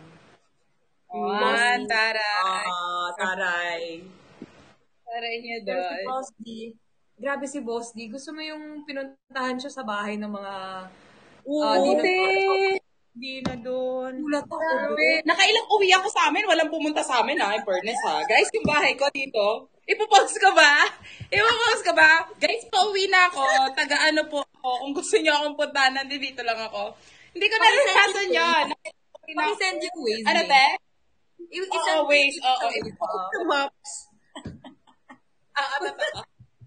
One, taray. Ah, taray. Taray niya Pero si doon. Boss D, grabe si Boss D. Gusto mo yung pinuntahan siya sa bahay ng mga Ah, di na- Ute! Di na doon. gulat ako. Grabe. Nakailang uwi ako sa amin, walang pumunta sa amin ha, in fairness ha. Guys, yung bahay ko dito, ipopost ka ba? Ipopost ka ba? Guys, pauwi na ako. Taga-ano po ako. Kung gusto niyo akong puntahan, nandito lang ako. Hindi ko naranasan yun. Pakisend yung Waze. Ano, link. te? I- Oo, isang Waze. Oo, Oo. Maps. Ah, ano to?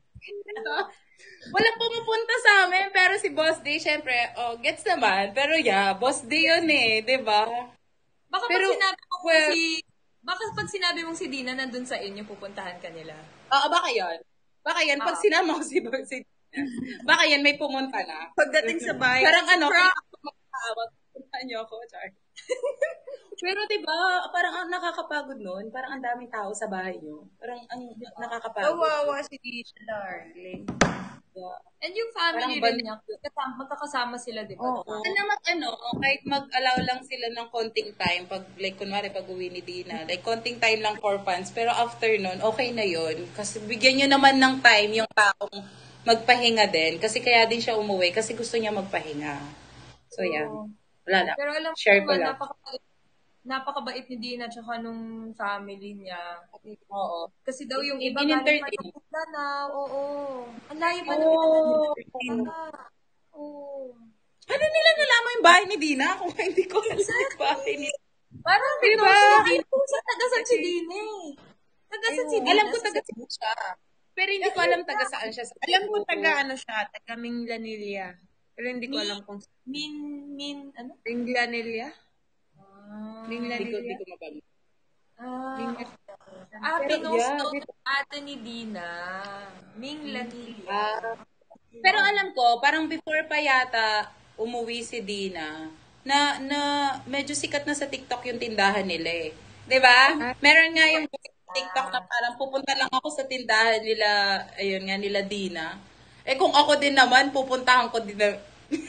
Walang pumupunta sa amin, pero si Boss D, syempre, oh, gets naman. Pero yeah, Boss D yun eh, di ba? Baka Pero, pag sinabi mo kung well- si... Baka pag sinabi mong si Dina nandun sa inyo, pupuntahan ka nila. Oo, baka yun. Baka yan, pag Ah. sinama ko si Boss D, baka yan, may pumunta na. Pagdating sa bahay. Parang ano, Fra- kaya ako magkakawat, punta niyo ako, Char. Pero di ba parang ang nakakapagod nun, parang ang daming tao sa bahay niyo. Parang ang nakakapagod. Kawawa si Tisha, darling. Yeah. And yung family Parang rin niya, kasama- magkakasama sila, di ba? Oo. Ano mag ano, kahit mag-allow lang sila ng konting time, pag like kunwari pag uwi ni Dina, like konting time lang for fans, pero after nun, okay na yon. Kasi bigyan nyo naman ng time yung taong magpahinga din, kasi kaya din siya umuwi, kasi gusto niya magpahinga. So yeah, wala na. Pero alam mo Share ko naman, lang. napakabait, napakabait ni Dina tsaka nung family niya. Oo. Kasi daw yung I- iba galing pa in-entertain. ng Mindanao. Oo. Ang layo pa Oo. namin. Oo. Ano nila nalaman yung bahay ni Dina? Kung hindi ko alam yung bahay ni Parang Diba? diba? Si Dina. Sa tagasan si Dina eh. Tagasan si Dina. Alam ko taga Cebu siya. Pero hindi ko alam taga saan siya. Sa Alam ko taga ano siya, taga Minglanilla. Pero hindi ko Mi- alam kung Min, min, ano? Minglanilla? Ah, Hindi ko, Minglanilla? hindi ko mabang. ah, ah Pero, pinost yeah, daw this- ng ate ni Dina. Ming Lanilla. Ah. Pero alam ko, parang before pa yata umuwi si Dina, na na medyo sikat na sa TikTok yung tindahan nila eh. 'Di ba? Meron nga yung TikTok na parang pupunta lang ako sa tindahan nila, ayun nga nila Dina. Eh kung ako din naman, pupuntahan ko din na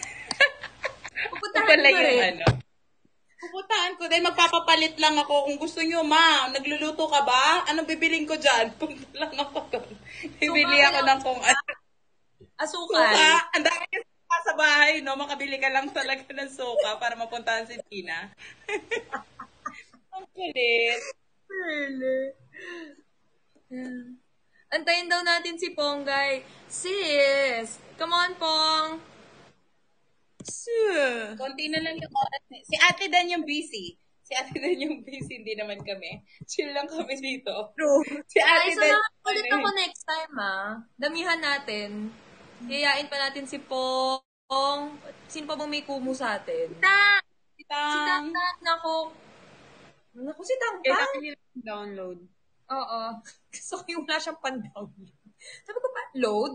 Pupuntahan pala ko yung rin. ano. Pupuntahan ko din, magpapapalit lang ako. Kung gusto nyo, ma, nagluluto ka ba? Anong bibiling ko dyan? Punta lang ako doon. Bibili ako ng kung ano. Asukal. Suka. Ang dami yung suka sa bahay, no? Makabili ka lang talaga ng suka para mapuntahan si Tina. Ang kulit. Antayin daw natin si Ponggay. Sis! Come on, Pong! Sure. Konti na lang yung oras. ni- Si Ate Dan yung busy. Si Ate Dan yung busy, hindi naman kami. Chill lang kami dito. True. Si Ay, Ate so Dan. ulit ako next time, ah. Damihan natin. Yayain pa natin si Pong. Sino pa bang may kumu sa atin? Ta! Si Tang Tang. Naku. Naku, si Tang Tang. Kailangan nila download. Oo. Gusto ko yung wala siyang pan-download. Sabi ko pa, load?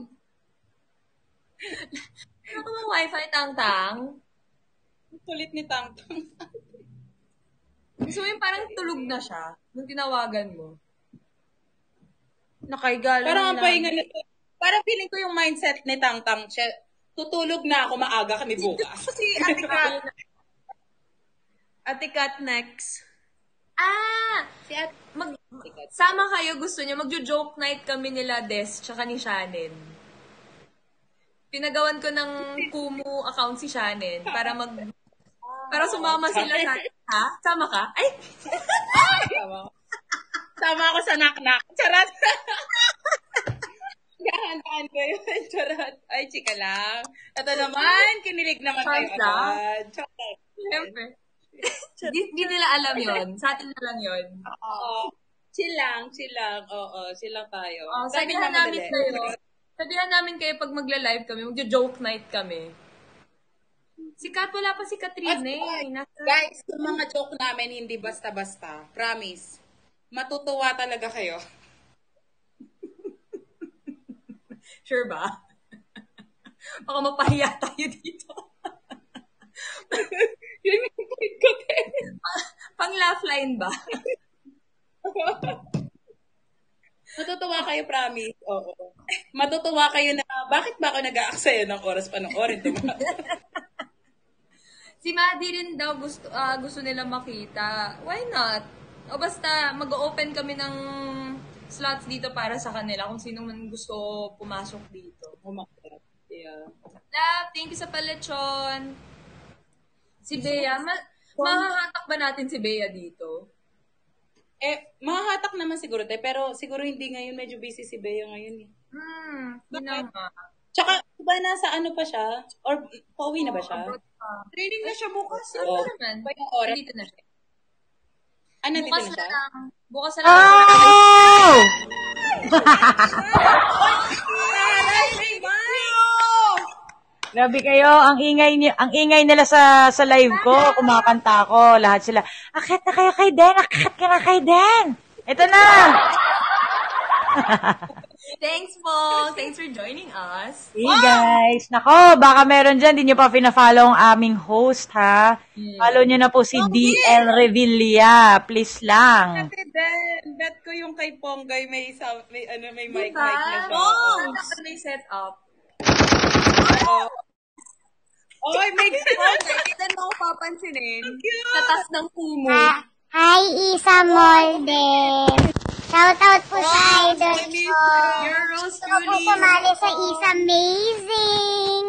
Ano ka bang wifi, Tang Tang? Ang kulit ni Tang Tang. Gusto mo yung parang tulog na siya nung tinawagan mo. Nakaiga lang Parang ang lang. pahinga nito. Parang feeling ko yung mindset ni Tang Tang. Siya, tutulog na ako, maaga kami bukas. Si Ate Kat. Ate Kat next. Ah! Si Ate Mag, sama kayo, gusto niyo, magjo-joke night kami nila Des, tsaka ni Shannon. Pinagawan ko ng Kumu account si Shannon para mag... Para sumama sila sa... Ha? Sama ka? Ay! Tama. Tama ako sa knock-knock. Charot. Gahandaan ko yun. Charot. Ay, chika lang. Ito naman, kinilig naman tayo Charot lang. agad. Charot. Siyempre. Di, di nila alam yon. Sa atin na lang yon. Oo. Chill lang, chill lang. Oo, chill lang tayo. Oh, Sabi sabihan naman namin ulit. kayo. Sabihan namin kayo pag magla-live kami, magjo-joke night kami. Si Kat, wala pa si Katrina eh. Nasa... Guys, yung mga joke namin hindi basta-basta. Promise. Matutuwa talaga kayo. Sure ba? Baka mapahiya tayo dito. Yun yung point ko, te. Pang laugh line ba? Matutuwa kayo, promise. Oo. Matutuwa kayo na, bakit ba ako nag-aaksaya ng oras panoorin? Si Maddie rin daw gusto, ah, gusto nila makita. Why not? O basta, mag-open kami ng slots dito para sa kanila kung sino man gusto pumasok dito. Umakit. Yeah. Love, thank you sa palechon. Si Bea, ma- mahahatak ba natin si Bea dito? Eh, mahahatak naman siguro, te. Pero siguro hindi ngayon. Medyo busy si Bea ngayon. Eh. Hmm, yun na nga. Tsaka, ba nasa ano pa siya? Or, pauwi na ba siya? Abroad pa. Training na siya bukas. Ano Oo. naman? Ba yung oras? Dito na siya. Ah, nandito Bukas na na siya? lang. Bukas na lang. Oh! Grabe kayo, ang ingay ni ang ingay nila sa sa live ko, kumakanta ko, lahat sila. Akit na kayo kay Den, akit ka na kay Den. Ito na. Thanks po. Thanks for joining us. Hey guys, nako, baka meron dyan, di nyo pa pina-follow ang aming host ha. Follow nyo na po si D L Revilla, please lang. Kasi then, bet ko yung kay Ponggay may isa, may ano, may mic Diba? mic na siya. Oh! Dapat may set up. Oo. Oy, may Kita mo ako papansinin. Katas ng kumo. Ah, hi, Isa Molde. Shoutout po sa idol ko. You're Rose Gusto ko po Julie. sumali sa Isa Amazing.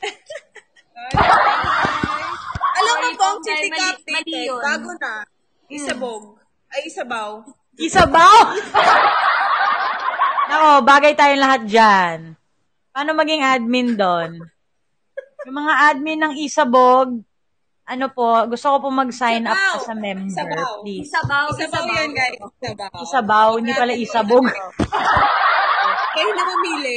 Alam mo Sorry, po, ang Pong, dahil City mali- Cup mali ticket, yun. bago na. Isabog. Ay, Isabaw. Isabaw! Nako, bagay tayong lahat dyan. Paano maging admin doon? Yung mga admin ng Isabog, ano po, gusto ko po mag-sign up Isabaw. as a member, Isabaw. please. Isabaw. Isabaw yun, guys. Isabaw. Isabaw, hindi pala Isabog. Kayo na mamili.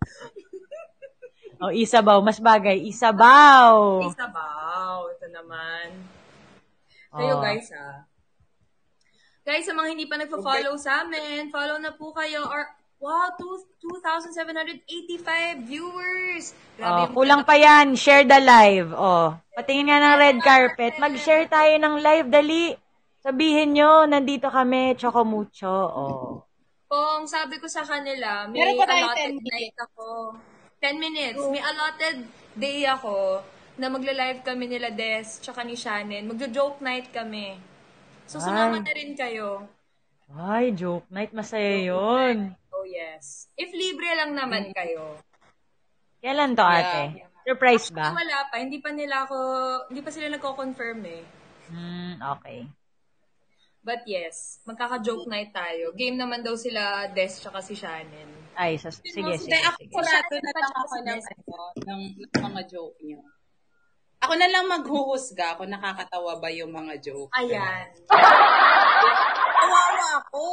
O, Isabaw, mas bagay. Isabaw. Isabaw. Ito naman. Kayo Oh. guys ah. Guys, sa mga hindi pa nagpa-follow sa amin, follow na po kayo. Or, wow, two thousand seven hundred eighty-five viewers. Oh, yung- kulang pa yan. Share the live. Oh, patingin nga ng red carpet. Mag-share tayo ng live. Dali. Sabihin nyo, nandito kami, Choco Mucho. Oh. Pong, sabi ko sa kanila, may Meron pa tayo allotted ten night ako. ten minutes. May allotted day ako na magla-live kami nila Des, tsaka ni Shannon. Magjo-joke night kami. So, sumama Ay. na rin kayo. Ay, joke night. Masaya yun. Oh, yes. If libre lang naman kayo. Kailan to, ate? Surprise ba? Wala pa. Hindi pa nila ako, hindi pa sila nagko-confirm eh. Hmm, okay. But yes, magkaka-joke night tayo. Game naman daw sila Des tsaka si Shannon. Ay, sas- sige, Hindi, sige, ako sige. kurado na lang ako ng, ano, ng, ng mga joke niyo. Ako na lang maghuhusga kung nakakatawa ba yung mga joke. Ayan. Kawawa ako.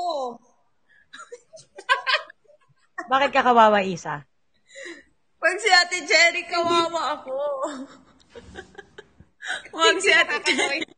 Bakit ka kawawa, Isa? Pag si Ate Jerry, kawawa ako. Pag si Ate Jerry.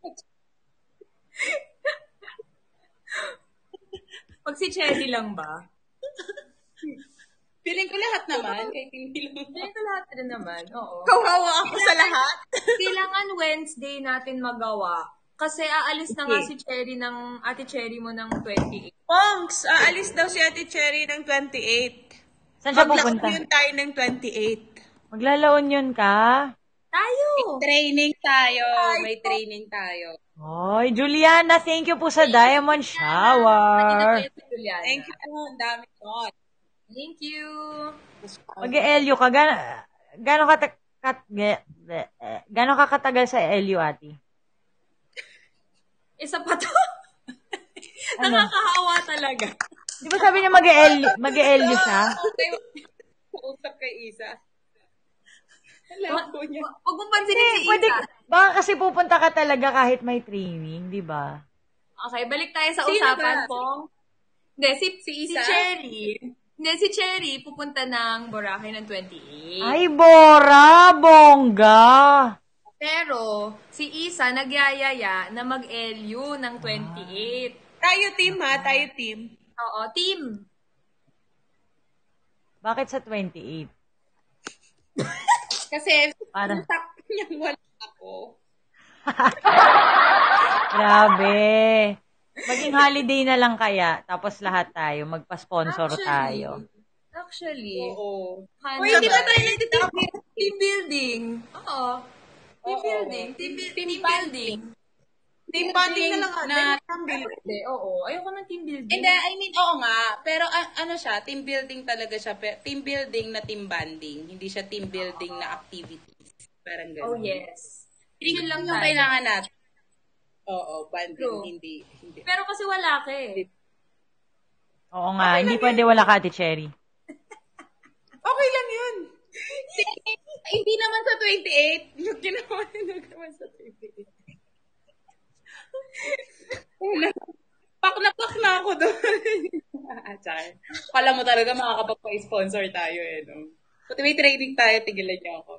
Pag si Chelly lang ba? Feeling ko lahat naman, kahit hindi lang. Hindi ko lahat rin naman. Oo. Kawawa ako sa lahat. Kailangan Wednesday natin magawa. Kasi aalis na nga si Cherry ng, Ate Cherry mo ng twenty-eight. Pongs, aalis daw si Ate Cherry ng twenty-eight. Saan siya pupunta? Maglakad yun tayo ng twenty-eight. Maglalaon yun ka? Tayo! Training tayo. May training tayo. Hoy, Juliana, thank you po sa Diamond Kanina Shower. kayo si Juliana. Thank you po. Ang dami ko. Thank you. Mag-L U ka, gano'n gano ka, kat, ge- ge- eh, gano ka katagal sa L U, ate? Isa pa to. Ano? Nakakahawa talaga. Di ba sabi niya mag-e-L, mag-e-L siya? Okay, usap kay Isa. Alam ko niya. Huwag mong pansinin si Pwede, Isa. baka kasi pupunta ka talaga kahit may training, di ba? Okay, balik tayo sa Sino usapan ba? pong... Hindi, si, Si si Isa? Cherry. Hindi, si Cherry pupunta ng Boracay ng twenty-eight. Ay, Bora! Bongga! Pero, si Isa nagyayaya na mag-L U ng twenty-eight. Tayo team ha, tayo team. Oo, team. Bakit sa twenty-eight? Kasi, Para- sakto niyang wala ako. Grabe. Maging holiday na lang kaya, tapos lahat tayo, magpa-sponsor tayo. Actually. Oo. Hana Uy, hindi ba ba? tayo nagtitipid? Team building. Oo. Team Oo. building. Team, bu- team building. Team bonding na lang na, natin. Hindi, oo. Ayoko ng team building. Hindi, I mean, oo nga. Pero a- ano siya, team building talaga siya. Pero, team building na team bonding. Hindi siya team building na activities. Parang Oh, gano'n. yes. Hindi Yun lang yung tayo. kailangan natin. Oo, bonding. True. Hindi. hindi. Pero kasi wala ka eh. Oo nga, hindi pwede wala ka, Ate Cherry. Okay lang yun. Hindi naman sa twenty-eight. Yung ginawa nyo naman sa twenty-eight. Pak na pak na ako doon. Char. Kala mo talaga makakapagpa-sponsor tayo eh, no? Pati may training tayo, tigilan niyo ako.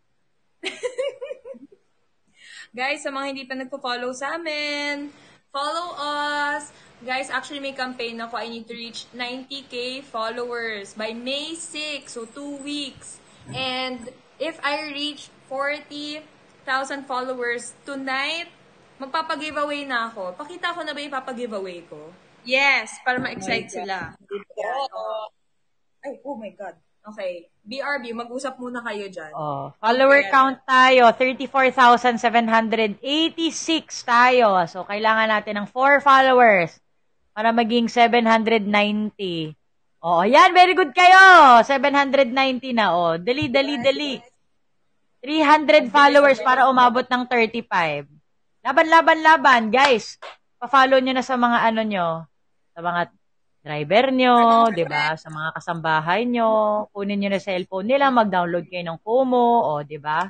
Guys, sa mga hindi pa nagpo-follow sa amin, follow us. Guys, actually may campaign ako. I need to reach ninety k followers by May sixth, so two weeks. And if I reach forty thousand followers tonight, magpapag-giveaway na ako. Pakita ko na ba yung papag-giveaway ko? Yes, para ma-excite sila. Oo. Ay, oh my God. Okay. B R B, mag-usap muna kayo dyan. Oh, follower count tayo, thirty-four thousand seven hundred eighty-six tayo. So, kailangan natin ng four followers para maging seven hundred ninety. Oh, yan, very good kayo. seven hundred ninety na, oh. Dali, dali, dali. three hundred followers para umabot ng thirty-five. Laban, laban, laban, guys. Pa-follow nyo na sa mga ano nyo, sa mga driver nyo, di ba? Sa mga kasambahay nyo. Kunin nyo na sa cellphone nila, mag-download kayo ng Kumu, o, di ba?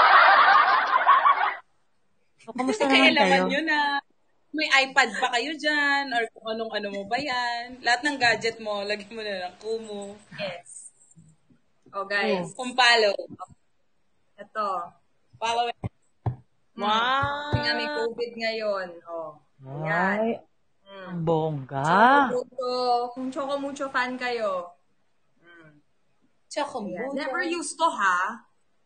So, kamusta naman Kailangan kayo? nyo na. May iPad pa kayo dyan, or kung anong-ano mo ba yan. Lahat ng gadget mo, lagyan mo na ng Kumu. Yes. Oh, guys. Kung follow. Ito. Follow. Wow. Kasi nga may COVID ngayon. Oh. Yan. Ay, Mm. ang bongga. Chocomucho. Kung Chocomucho fan kayo. Mm. Choco Yan. Never used to, ha?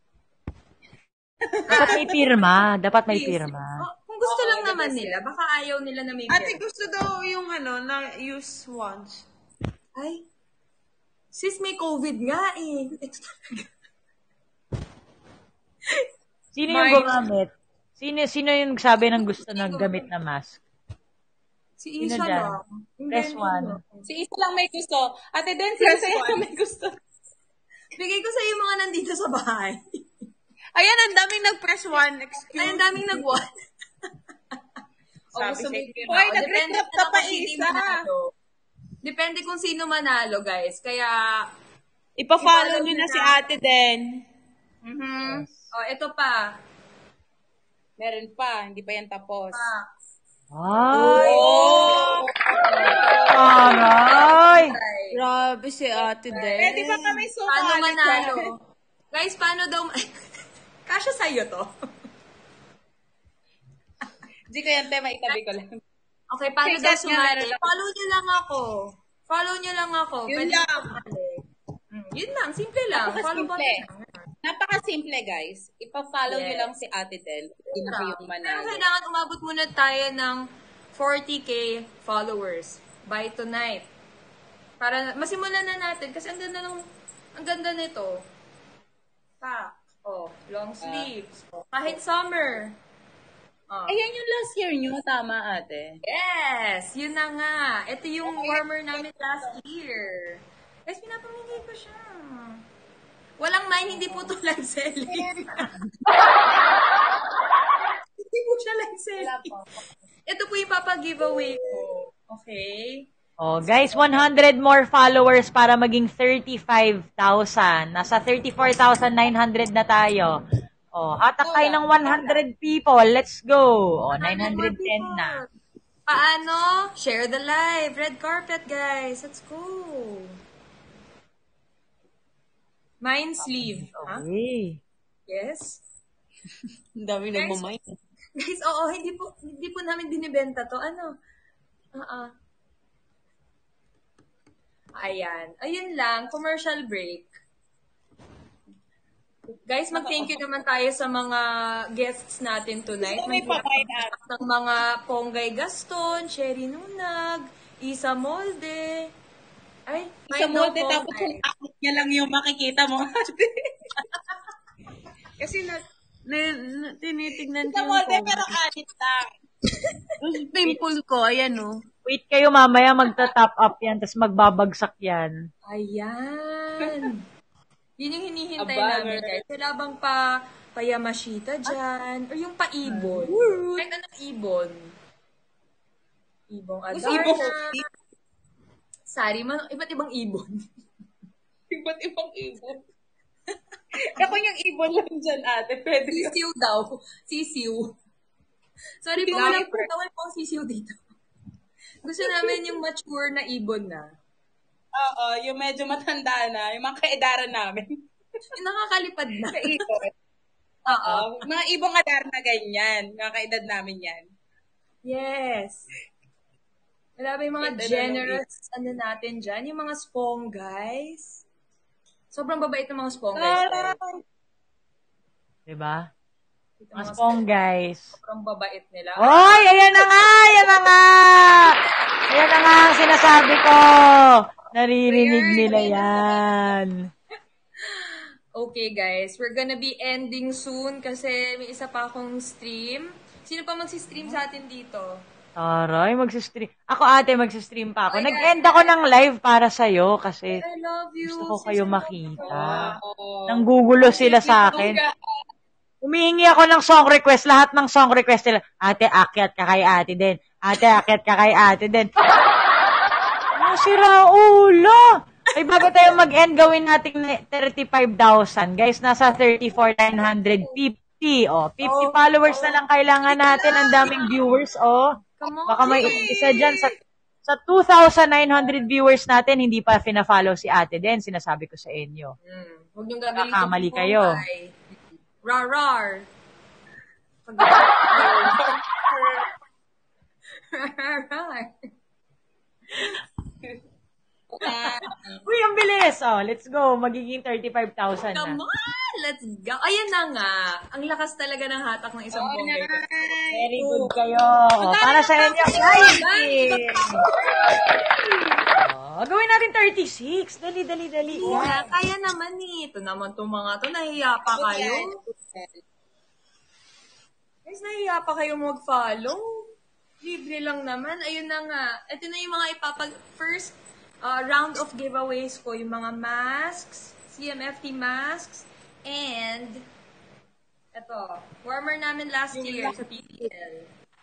Dapat may pirma. Dapat may Please. pirma. Oh, kung gusto Oo, lang the naman best nila, baka ayaw nila na may Ate, beer. gusto daw yung ano, na use once. Ay, sis, may COVID nga eh. Ito talaga. Sino yung March. gumamit? Sino, sino yung sabi ng gusto ng gamit na mask? Si Sino Isa dyan? lang. Hindi, Press hindi, one. hindi. Si Isa lang may gusto. Ate Den, si Isa lang may gusto. Bigay ko sa iyo mga nandito sa bahay. Ayan, ang daming nag-press one. Excuse Ay, ang daming nag-one. Sabi gusto siya, may beer "Hoy, ako." Depende nag-recap kung ka pa, sino Isa." manalo. Depende kung sino manalo, guys. Kaya, Ipa-follow nyo na si ate Den. mhm. Oh, ito pa. Meron pa, hindi pa yan tapos. Pa. Ay! Oh! Aray! Grabe si ate Den. Pwede ba kami sumali? Paano manalo? Guys, paano daw... ma- Kasya sa'yo to. Hindi ko yan, tema, itabi ko lang. Okay, paano Check daw that nga, sumali? meron ako. Follow nyo lang ako. Follow nyo lang ako. Yun Pwede lang. sumali. Hmm, Yun lang, simple lang. Follow Napakasimple. button lang. Napaka-simple, guys. Ipa-follow Yes. nyo lang si Ate Del. Hindi na kayong Pero manalo. kailangan umabot muna tayo ng forty k followers by tonight. Para masimulan na natin kasi ang ganda ng ang ganda nito. Pa, oh, long sleeves. Oh, kahit summer. Oh. Ayan yung last year nyo, tama ate. Yes, yun na nga. Ito yung warmer namin last year. Guys, pinapamigay ko siya. Walang mind, hindi po ito live selling. Hindi po siya live selling. Ito po yung papa-giveaway ko. Okay. Oh, guys, one hundred more followers para maging thirty-five thousand. Nasa thirty-four thousand nine hundred na tayo. Oh, hatak tayo ng one hundred people. Let's go. Oh, nine hundred ten na. Paano? Share the live. Red carpet, guys. Let's go. Mind sleeve. Ha? Okay. Yes. Ang dami Guys, nagmamay. Guys, oo, hindi po hindi po namin binibenta to. Ano? Ah, ah. Ayan. Ayun lang, commercial break. Guys, mag-thank you naman tayo sa mga guests natin tonight. May papayat. Ng mga Ponggay Gaston, Cherry Nunag, Isa Molde. Ay, Sa Mino molde, tapos Ponggay. yung akit niya lang yung makikita mo. Kasi na, na, na tinitignan ko Sa yung molde, phone. pero anit lang. Yung pimple ko, ayan o. Wait kayo mamaya, magta-top up yan, tapos magbabagsak yan. Ayan. Yun yung hinihintay Aba, namin, meron. guys. Wala bang pa payamashita dyan? Or yung paibon. Kahit anong ibon. Ibong Gusto ibong Adarna. Sari man, iba't ibang ibon. Iba't ibang ibon. Ako yung ibon lang dyan, ate. Pwede yun. Sisiw daw. Sisiw. Sorry po, wala po tawal po ang sisiw dito. Gusto namin yung mature na ibon na. Oo, yung medyo matanda na. Yung mga kaedaran namin. Yung nakakalipad na. Sa ibon. Oo. Mga ibong adar na ganyan. Mga kaedad namin yan. Yes. Wala ba yung mga Ganda na generous, ano natin dyan? Yung mga spong guys. Sobrang babait ng mga spong guys. Diba? Ito, Mas pong, guys. Sobrang babait nila. Oy, ayan na nga, ayan na nga. Ayan na nga ang sinasabi ko. Naririnig nila yan. Okay guys, we're gonna be ending soon kasi may isa pa akong stream. Sino pa magsi-stream sa atin dito? Aray, magsistream. Ako ate, magsistream pa ako. Nag-end ako ng live para sa'yo kasi I love you. gusto ko kayo Sis, makita. Oo. Nanggugulo sila sa akin. Humihingi ako ng song request. Lahat ng song request nila. Ate, akyat ka kay ate din. Ate, akyat ka kay ate din. Ano si Raulo? Ay, bago tayo mag-end, gawin natin thirty-five thousand. Guys, nasa thirty-four thousand nine hundred fifty. Oh, fifty followers na lang kailangan natin. Ang daming viewers, oh. Come on. Baka may isa dyan sa sa two thousand nine hundred viewers natin, hindi pa fina-follow si ate din. Sinasabi ko sa inyo. Hmm. Huwag niyong gagawin Nakakamali ko kayo. Rar, rar. Pag- rar, rar. Uy, ang bilis! Oh, let's go. Magiging thirty-five thousand Come na. on, let's go. Ayan na nga. Ang lakas talaga ng hatak ng isang Ponggay. Very good kayo. Oh, para sa inyo, guys. Oh, gawin natin thirty-six. Dali, dali, dali. Yeah, kaya naman eh. Ito naman itong mga to. Nahiya pa kayo. Guys, nahiya pa kayo mag-follow. Libre lang naman. Ayun na nga. Ito na yung mga ipapag... First uh, round of giveaways ko. Yung mga masks, C M F T masks, and ito, warmer namin last year sa P P L.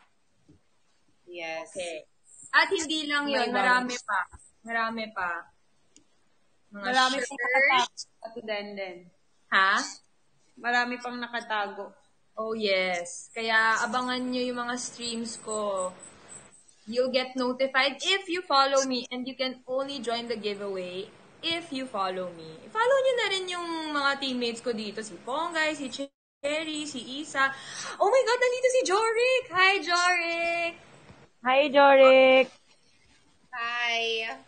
Yes. Okay. At hindi lang yun. Marami pa. Marami pa. Mga Marami pang shirts. nakatago sa Tudenden. Ha? Marami pang nakatago. Oh, yes. Kaya abangan nyo yung mga streams ko. You'll get notified if you follow me, and you can only join the giveaway if you follow me. Follow nyo na rin yung mga teammates ko dito. Si Ponggay, si Cherry, si Isa. Oh my God, nandito si Jorik! Hi, Jorik! Hi, Jorik. Hi.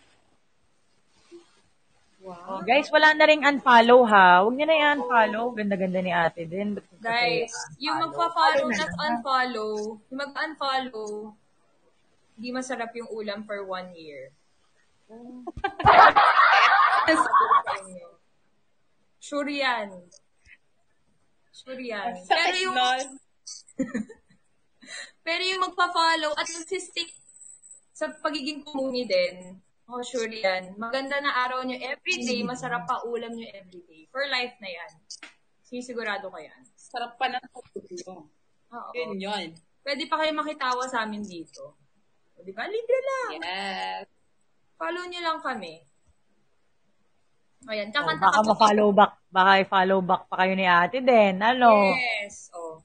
Oh, guys, wala na ring unfollow, ha? Huwag niyo na i-unfollow. Ganda-ganda ni ate din. Ba't hindi Guys, kayo yung i-unfollow? magpa-follow Follow na at lang. unfollow, yung mag-unfollow, hindi masarap yung ulam for one year. Sure yan. Sure yan. Pero Sakit yung, nun. pero yung magpa-follow at mag-stick sa pagiging community din, oh, sure yan. Maganda na araw nyo everyday, masarap pa ulam nyo everyday. For life na yan. Sinisigurado ko yan. Sarap pa ng tulog. Oo. Yun yun. Pwede pa kayo makitawa sa amin dito. O, di ba? Libre lang. Yes. Follow nyo lang kami. Ayan, Oh, kakanta baka ka pa. ma-follow back, baka i-follow back pa kayo ni ate din. Ano? Yes. Oh.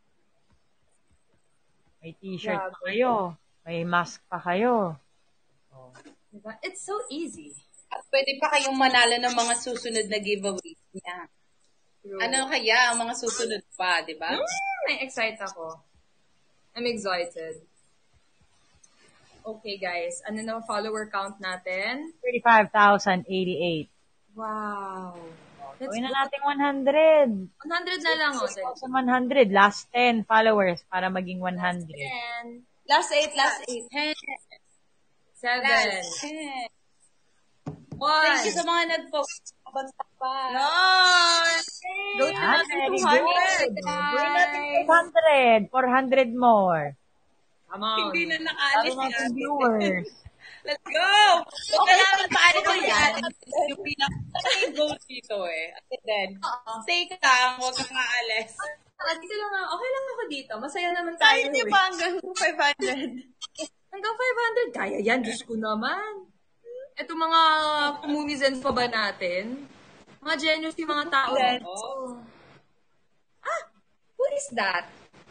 May t-shirt pa Grabe. kayo. May mask pa kayo. Diba? It's so easy. At pwede pa kayong manalo ng mga susunod na giveaways niya. True. Ano kaya ang mga susunod pa, di ba? Mm, na-excite ako. I'm excited. Okay, guys. Ano na follower count natin? thirty-five thousand eighty-eight. Wow. Let's Gawin na go. natin one hundred. one hundred na lang. Oh, six thousand one hundred. Last ten followers para maging one hundred. ten, Last eight, last eight. Ten. seven, Ten. one. Thank you sa mga nag-post. Kabagsak pa. Lord! Go to Ah, natin very two hundred. good. Gawin natin two hundred. four hundred more. Come on. Hindi na Sabi nakaalis natin yan. viewers. Let's go! Okay naman paano ko Okay. yan. Yung pinaka yung goal dito eh. At then, stay ka lang, huwag kang maalis. Ah, dito lang ako. Okay lang ako dito. Masaya naman Tayo tayo. di eh. ba hanggang five hundred? Hanggang five hundred. Kaya yan. Diyos ko naman. Ito mga kumunizens pa ba natin? Mga genius yung mga tao. Yes. Oh. Ah! Who is that?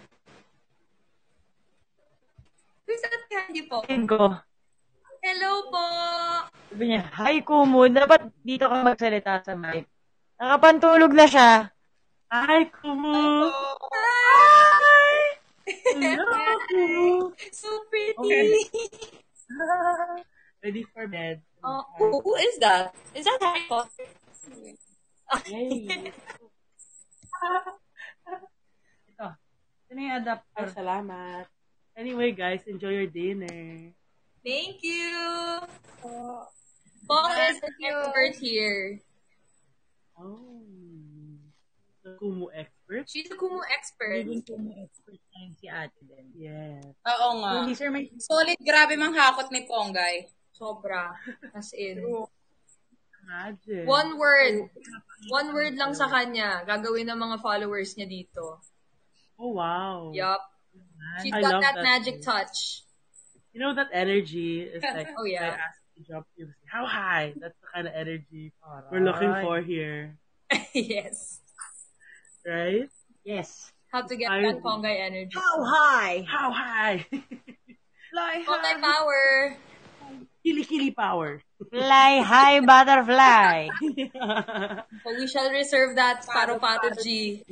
Who is that candy po? Tingin ko. Hello po! Sabi niya, hi Kumu, dapat dito ka magsalita sa mic. Nakapantulog na siya. Hi Kumu! Hi! Hello Kumu! So pretty! Ready for bed. Oh, who, who is that? Is that Harry Potter? Yay! Ito. Ito na yung adapter. Salamat. Anyway guys, enjoy your dinner. Thank you! Paul is an expert here. Oh. The Kumu expert? She's a Kumu expert. Even Kumu expert na yun si ate din. Yes. Oo nga. So, these are my Solid, grabe mang hakot ni Ponggay. Sobra. As in. imagine. One word. One word lang sa kanya. Gagawin ng mga followers niya dito. Oh, wow. Yup. She's I got love that, that magic too. touch. You know that energy is like, Oh, yeah. I ask you to jump, you say, how high? That's the kind of energy we're looking for here. Yes. Right? Yes. How to get I- that Ponggay energy. high? How high? Fly Ponggay high. power. Kili-kili power. Fly high, butterfly. So we shall reserve that paro-paro G.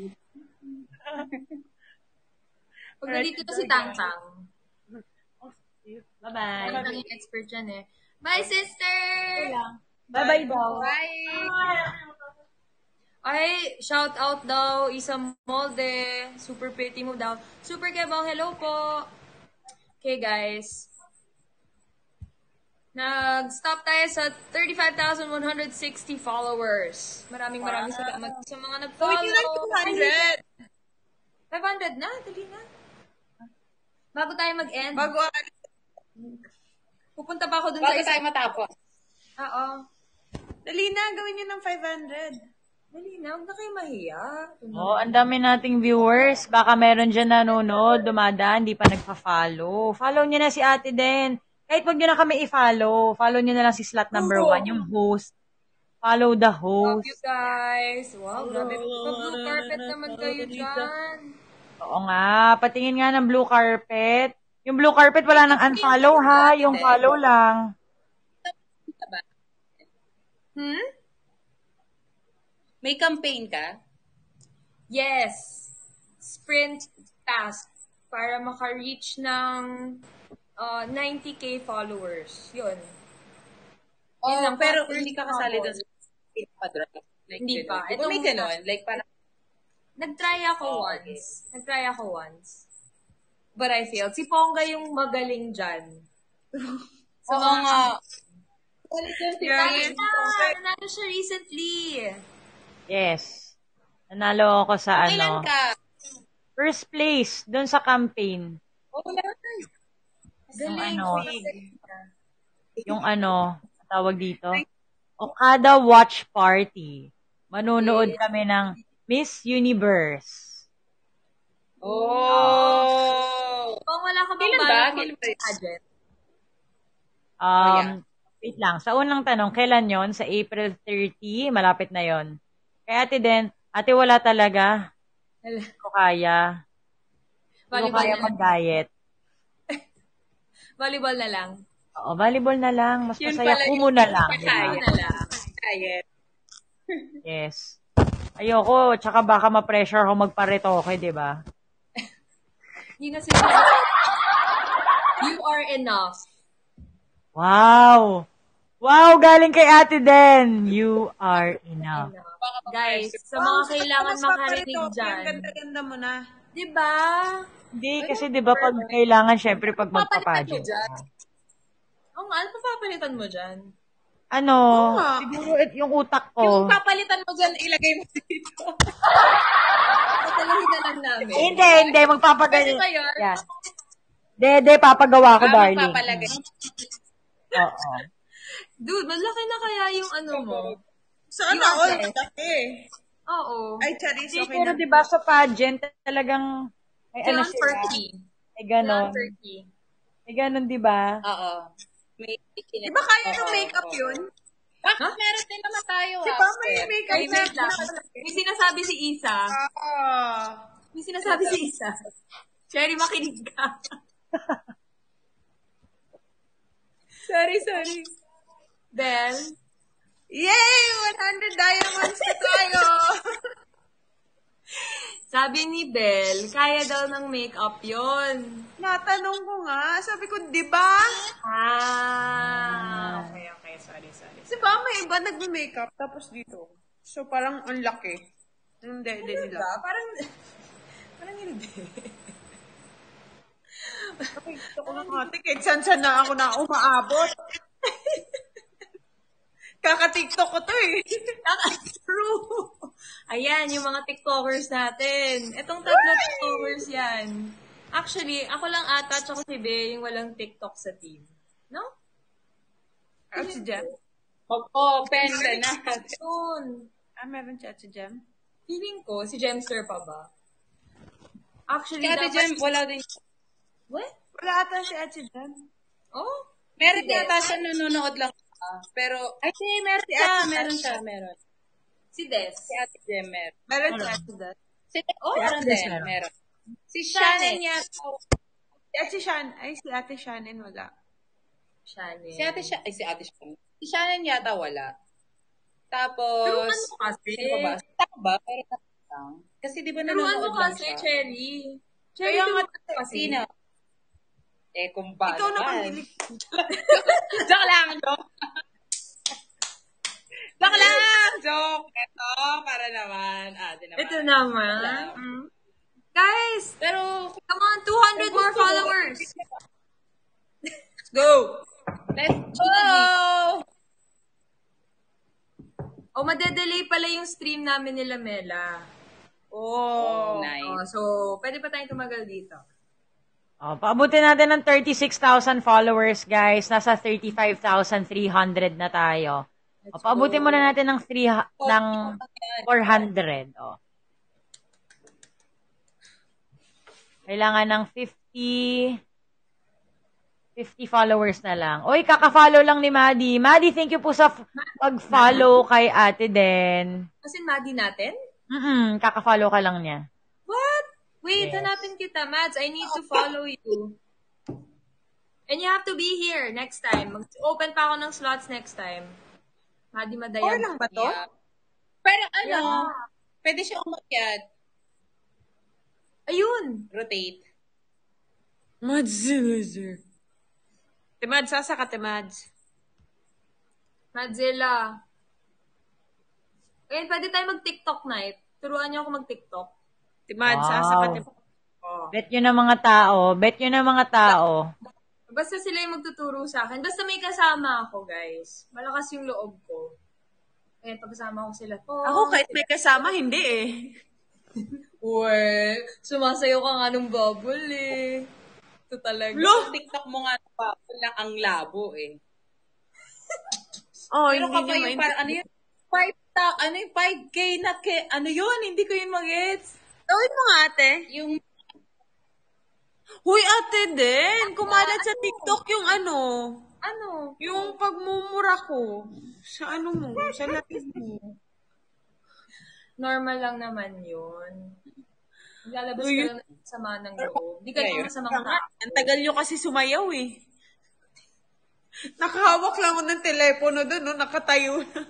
Pag nandito na si Tang Tang. Bye-bye. Ay, naging expert yan eh. Bye, sister! Bye-bye daw. Ay, shout out daw, Isa Molde. Super pretty mo daw. Super Kebong, hello po. Okay, guys. Nag-stop tayo sa thirty-five thousand one hundred sixty followers. Maraming maraming salamat sa mga So, nag-follow. it's like two hundred. five hundred na, dali na. Bago tayo mag-end, Bago alis. pupunta pa ako dun Bago sa tayo matapos. Oo. Dali na, gawin nyo ng five hundred. Dali na, huwag na kayo mahiya. Oh, ang dami nating viewers. Baka meron dyan nanonood, dumadaan, di pa nagpa-follow. Follow nyo na si ate din. Kahit wag nyo na kami i-follow. Follow nyo na lang si slot number one, yung host. Follow the Love host. you guys. Wow, grabe. Pa-blue carpet naman kayo dyan. Oo nga, patingin nga ng blue carpet. Yung blue carpet, wala nang unfollow ha. Yung follow lang. Hmm? May campaign ka? Yes. Sprint task para maka-reach ng uh, ninety k followers. Yun. Oh, Yun lang, pero first hindi ka kasali couple. doon sa pa-draft. Like, Hindi ganun. pa. Di ba may Itong- ganon? Like, parang, Nag-try ako Oh, once. okay. Nag-try ako once. But I failed. Si Ponga yung magaling dyan. oo nga. Yes. Nanalo siya recently. Yes. Nanalo ako sa Kailan ano. ka? First place, dun sa campaign. Oh, nice. Yung Galing. ano, yung ano, tawag dito, Okada Watch Party. Manunood kami ng Miss Universe. Oh. Pang wala ka bang Kailan ba? balak Kailan ba? mag-pageant? Um, wait lang. Sa unang tanong, kailan yon? Sa April thirtieth, malapit na yon. Kaya ate din, ate wala talaga. Hindi ko kaya. Hindi ko Volleyball kaya na lang. mag-diet. Volleyball na lang. Oo, volleyball na lang. Mas Yun masaya pala kumo yung na lang. kaya. Diba? Ano na lang. Diet. Yes. Ayoko, tsaka baka ma-pressure ako magparetoke, di ba? Yun na sila. You are enough. Wow! Wow, galing kay ate din. You are enough. Guys, sa mga kailangan Mas makarinig paparito, dyan. yung ganda-ganda mo na. Diba? Hindi, kasi di ba pag kailangan, syempre pag Papalitan mo magpapageant dyan. ka. Oo nga, ano pa papalitan mo dyan? Ano, nga. siguro it- yung utak Yung ko. papalitan mo dyan, ilagay mo dito. Tatalahin na lang namin. Hindi, hindi, Pwede magpapaganyan. ba yun? Yan. Dede, papagawa ko, Ah, darling. magpapalagay. Oo. Dude, malaki na kaya yung ano mo. Sana Yung all ate. kasi. Oo. Ay, Charis, Hindi, okay pero na. di ba sa pageant, talagang, may ano Kailangan sila. turkey. May ganon. Kailangan turkey. May ganon, di ba? Oo. May Di ba kaya ng makeup yun? Bakit meron din naman tayo, Di ah, ba may sir? makeup Ay, na? wait lang. May sinasabi si Isa. Ah. May sinasabi si Isa. Cherry, makinig ka. sorry, sorry. Bell, Yay! one hundred diamonds na tayo! sabi ni Bell, kaya daw ng makeup yon. Natanong ko nga. Sabi ko, di ba? Ah, okay, okay. Sorry, sorry. Di ba may iba nagme-makeup tapos dito? So parang ang laki. Hindi, hindi nila. Diba? Parang, parang hindi. Gusto ko ng ate, kahit saan saan na ako na umaabot. Kaka-tiktok ko to eh. True. Ayan, yung mga TikTokers natin. Itong tatlo TikTokers yan. Actually, ako lang ata, tsaka si Be, yung walang TikTok sa team. No? Ah, si Jam. Mag-open ka na. Soon. Ah, meron chat si Jam. Feeling ko, si Jemster pa ba? Actually, Si Ate dapat- Jem, wala din. What? Wala ata si Ate Jam. Oh? Meron Sige. yata siya nanonood lang. ah, Pero, ay, si, meron Si siya. Ate Meron Jem. siya, meron. Si Des. Si Ate Jem, meron. Meron si Ate Jam. Si Oh, meron Ate Jem din, meron. meron. Si Shannon yata. Si Ate Shan, ay si Ate Shannon wala. Shani. Si Ate Shannon, ay si Ate Shannon. Si Shannon yata wala. Tapos, Turuan mo kasi. sino pa ba? Tama ba? Pero lang. Kasi di ba Turuan mo nanonood lang kasi, siya? Cherry. Cherry, Kaya turuan nga, mo kasi. Sino? Eh, kung ba Ikaw naman, Lili. Joke lang, joke. Joke lang, joke. Ito, para naman. Ah, di naman. Ito naman. Mm. Guys, Pero, come on, two hundred more followers. Let's go! let's go! O, madedelay pala yung stream namin nila Mela. Oh. Nice. Oh, so, pwede pa tayong tumagal dito. Oh, paabutin natin ng thirty-six thousand followers, guys. Nasa thirty-five thousand three hundred na tayo. O, paabutin muna natin ng, three, ng four hundred. Oh. Kailangan ng fifty, fifty followers na lang. Oy, kaka-follow lang ni Maddie. Maddie, thank you po sa f- pag-follow kay ate din. Kasi Maddie natin? Mm kaka-follow ka lang niya. What? Wait, Yes. hanapin kita, Mads. I need to follow you. And you have to be here next time. Mag-open pa ako ng slots next time. Maddie Madayan. Or lang ba to? Yeah. Pero ano, Yeah. pwede siya umakyat, Ayun. rotate. Mads, sir. Timads, sasa ka, Timads. Madzilla. Ayun, pwede tayo mag-TikTok night. Turuan niyo ako mag-TikTok. Timads, Wow. sasa ka, Timads. Oh. Bet yun ng mga tao. Bet yun ng mga tao. Basta sila yung magtuturo sa akin. Basta may kasama ako, guys. Malakas yung loob ko. Ayun, pagkasama ko sila. Oh, Ako, kahit may kasama, hindi eh. Uwe, sumasayo ka nga ng bubble eh. Ito talaga. Lo, TikTok mo nga pa, lang ang labo eh. Oh, Pero hindi kapag niya yung main- parang, ano yun? five ta, ano yung five K na ke, ano yun? Hindi ko yun mag-gets. Gawin mo nga, ate. Yung, Huy, ate din. Kumalat sa TikTok yung ano. Ano? Yung pagmumura ko sa ano mo, sa live mo. Normal lang naman yun. Lalabas Uy, ka lang ng sama ng loob. Di kayo masamang tao. Ang tagal nyo kasi sumayaw eh. Nakahawak lang ako ng telepono doon, no? Nakatayo na.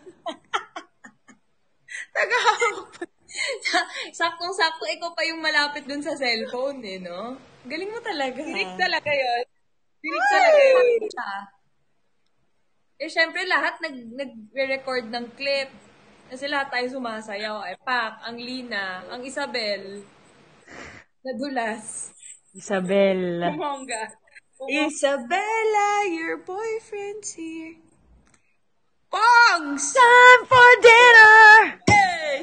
Tagahawak pa. Saktong-sakto, ikaw pa yung malapit dun sa cellphone eh, no? Galing mo talaga. Dinig talaga yun. Dinig Ay, talaga yun. siya. Eh, syempre, lahat nag, nag-record ng clip. Kasi lahat tayo sumasayaw. Eh, Pak, ang Lina, ang Isabel, nadulas. Isabel. Kumongga. Isabella, your boyfriend's here. Pongs! Time for dinner! Hey!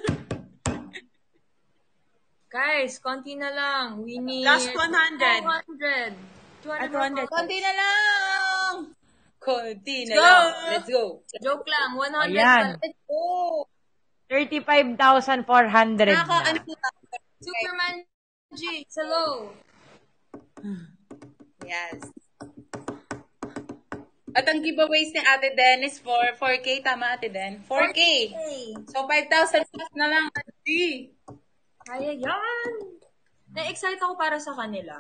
Guys, konti na lang. We need Last one hundred. two hundred. two hundred. At one hundred. Konti na lang! Konti na Let's go! lang. Let's go. Joke lang. one hundred. Ayan. pa- Let's go! thirty-five thousand four hundred Nako, na. ano po tayo? Superman G. Hello. Yes. At ang giveaways ni Ate Den is for four K. Tama, Ate Den? four K. Hey. So, five thousand plus na lang, Ate. Kaya yan. Na-excite ako para sa kanila.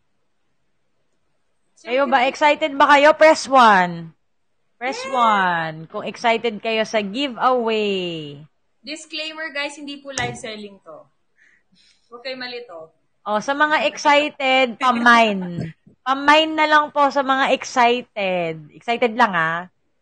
Kayo ba? Excited ba kayo? Press one. Press one. Kung excited kayo sa giveaway. Disclaimer guys, hindi po live selling to. Huwag kayo malito. O, sa mga excited, pamine. Pamine na lang po sa mga excited. Excited lang, ah.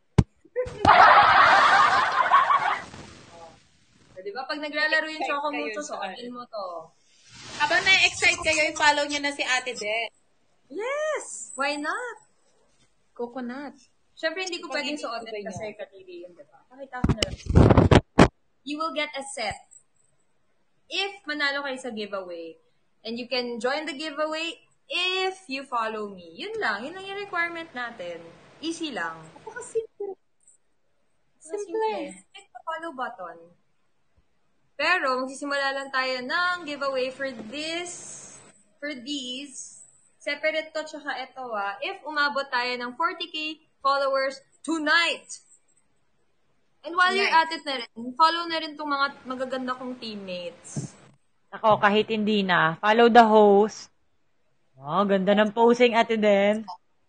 So, di ba? Pag naglalaro yung Choco Mucho, suotin mo to. Habang na-excite kayo, i-follow nyo na si Ate Den. Yes! Why not? Coconut. Siyempre, hindi ko Pag pwedeng hindi suotin ko ba kasi katili yun, di ba? Pakita ko na lang. You will get a set. If manalo kayo sa giveaway, and you can join the giveaway if you follow me. Yun lang. Yun lang yung requirement natin. Easy lang. Napaka-simple. Simple. Click the follow button. Pero, magsisimula lang tayo ng giveaway for this, for these. Separate to, tsaka ito ah. If umabot tayo ng forty K followers tonight. And while you're at it na rin, follow na rin itong mga magaganda kong teammates. Ako, kahit hindi na. Follow the host. Oh, ganda ng posing, Ate Den.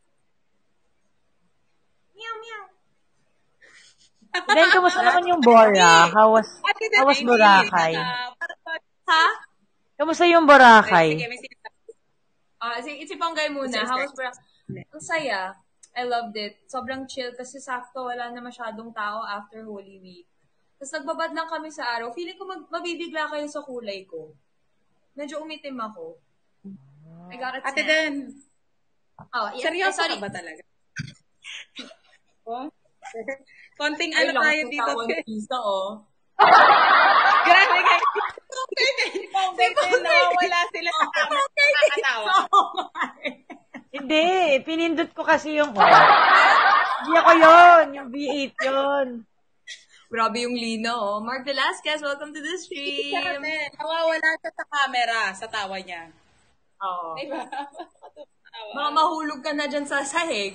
Meow, meow. Then, kumusta naman yung Bora? How was, Ate Den, how was hindi. Boracay? Ha? Kamusta yung Boracay? Sige, may sinasabi. Ah, si, si Ponggay muna. How was Bra? Ang saya. I loved it. Sobrang chill kasi sakto wala na masyadong tao after Holy Week. Tapos nagbabad lang kami sa araw. Feeling ko mag, mabibigla kayo sa kulay ko. Medyo umitim ako. I got it. Ate snap. Den, Oh, yeah. seryoso eh, sorry. ka ba talaga? Oh? Konting Ay, ano lang, tayo dito. tutawan pizza, oh. Grabe kayo. Nawawala sila sa camera. Nakakatawa. Hindi, pinindot ko kasi yung... Oh. Hindi ako yun, yung V eight yun. Grabe yung Lina, oh. Mark Velasquez, welcome to the stream. Grabe. Nawawala siya sa camera, sa tawa niya. Oo. Diba? Baka mahulog ka na dyan sa sahig.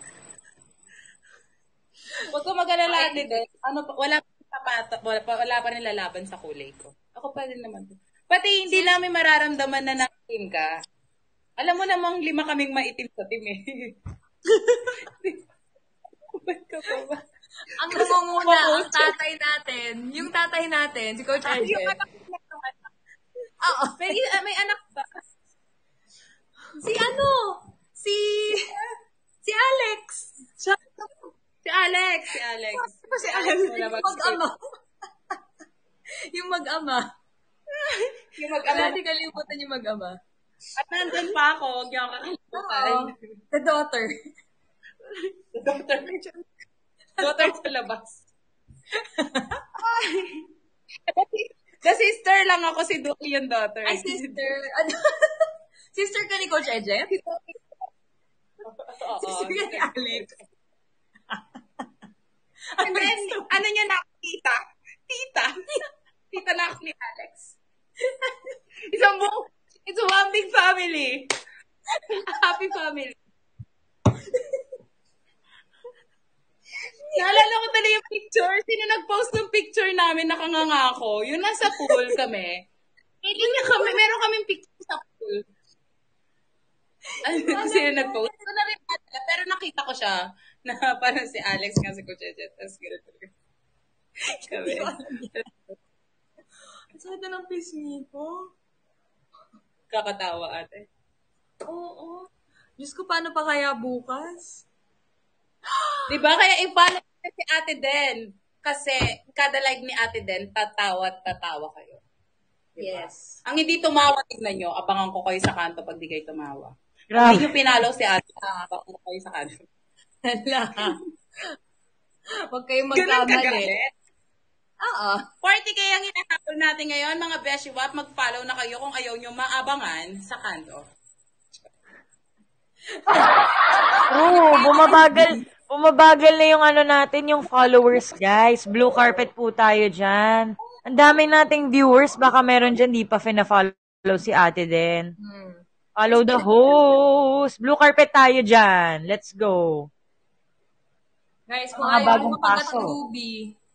Huwag ka mag-alala din. Ano, pa- wala pa sapat, wala, pa- wala pa rin lalaban sa kulay ko. Ako pa rin naman. Pati hindi namin mararamdaman na naitim ka. Alam mo namang lima kaming maitim sa team eh. Ba't ka pa ba? Ang nangunguna, ang tatay natin, yung tatay natin, si Coach Yung Arjen. anak niya naman. Oo. May, ah, may anak ba? Si ano? Si... Si Alex. Siya. Si Alex. Si Alex. Si Alex. Wala Yung mag- mag-ama. yung mag-ama. Yung Wala mag-ama. natin kalimutan yung mag-ama. At nandun pa ako. Huwag niyo ako kakalimutan. Oo. The daughter. Daughter. Daughter sa labas. The sister lang ako, si Duki yung daughter. Ay, sister. Ano? Sister ka ni Coach Ejet? Oo. Sister ka ni Alex. And then, ano niya nakita? Tita. Tita na ako ni Alex. Isang buong, it's one big family. A happy family. Naalala ko tuloy yung picture. Sino nag-post ng picture namin nakanganga ako? Yun, nasa pool kami. Hindi niya kami, meron kaming picture sa pool. Ano, sino nag-post? Ko na rin pala, pero nakita ko siya na parang si Alex nga si Kucheche. Tapos gano'n. Sabi. Ang sakit na ng pisngi ko. Kakatawa ate. Oo. Diyos ko, paano pa kaya bukas? Diba? Kaya i-follow niyo si ate Den. Kasi kada live ni ate Den, tatawa at tatawa kayo. Diba? Yes. Ang hindi tumawa, tignan nyo, abangan ko kayo sa kanto pag di kayo tumawa. Grabe. Hindi nyo pinalo si ate, abangan ko kayo sa kanto. Hala. Huwag kayong Ganun magkamali. kagalit. Oo. forty K ang hinahabol natin ngayon, mga Beshi Wap. Mag-follow na kayo kung ayaw nyo maabangan sa kanto. Oo, bumabagal. Bumabagal na yung ano natin, yung followers, guys. Blue carpet po tayo dyan. Ang dami nating viewers. Baka meron dyan, di pa fina-follow si ate din. Hmm. Follow the host. Blue carpet tayo dyan. Let's go. Guys, kung Mga ayaw bagong mo makagat paso. ng Dubi,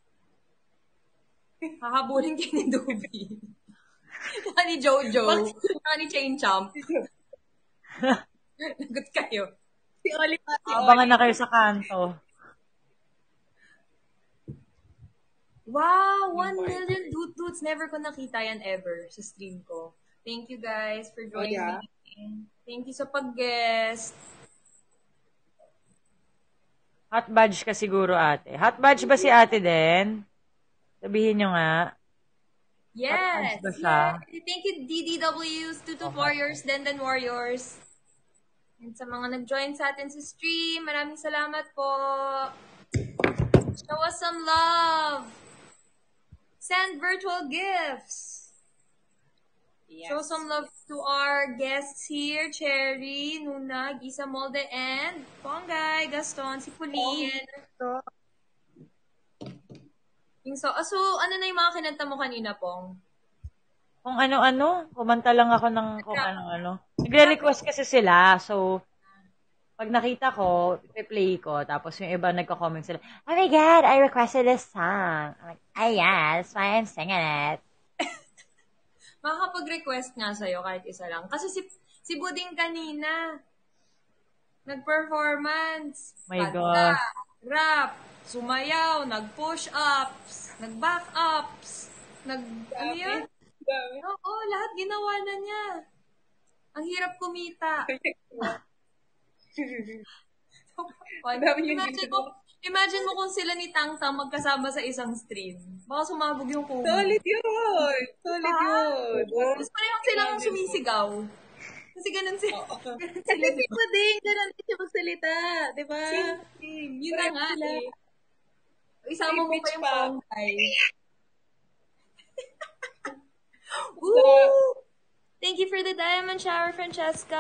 hahabulin kayo ni Dubi. Saka ni Jojo. Saka ni Chain Chomp. Lagot kayo. Si Oliver. Abangan na kayo sa kanto. Wow! one million doot doots. Never ko nakita yan ever sa stream ko. Thank you guys for joining Oh, yeah? me. Thank you sa pag-guest. Hot badge ka siguro, ate. Hot badge ba si ate din? Sabihin nyo nga. Yes! Hot badge ba siya? Yes. Thank you, D D Ws, Tutu Warriors, Denden Warriors. And sa mga nag-join sa atin sa stream, maraming salamat po. Show us some love. Send virtual gifts. Yes. Show some love to our guests here, Cherry, Nuna, Gisa Molde, and Pongay, Gaston, si Pauline. Yung so, ah, so, ano na yung mga kinanta mo kanina, Pong? Kung ano-ano, kumanta lang ako ng kung ano-ano. Nagre-request kasi sila, so, pag nakita ko, i-play ko, tapos yung iba nagko-comment sila, oh my God, I requested this song. I'm like, ah yeah, that's why I'm singing it. Makakapag-request nga sa'yo kahit isa lang. Kasi si, si Buding kanina, nag-performance, My kanta, gosh. rap, sumayaw, nag-push-ups, nag-back-ups, nag, ano yan? Oo, lahat ginawa na niya. Ang hirap kumita. imagine mo, imagine mo kung sila ni Tang Tang magkasama sa isang stream. Baka sumabog yung kubo. Solid yun! Solid yun! Tapos parehong silang sumisigaw. Kasi ganun sila. Kasi si Buding, ganun din siya magsalita. Diba? Same. Yun na nga sila. eh. Isama mo pa yung pongay. Woo! Thank you for the diamond shower, Francesca.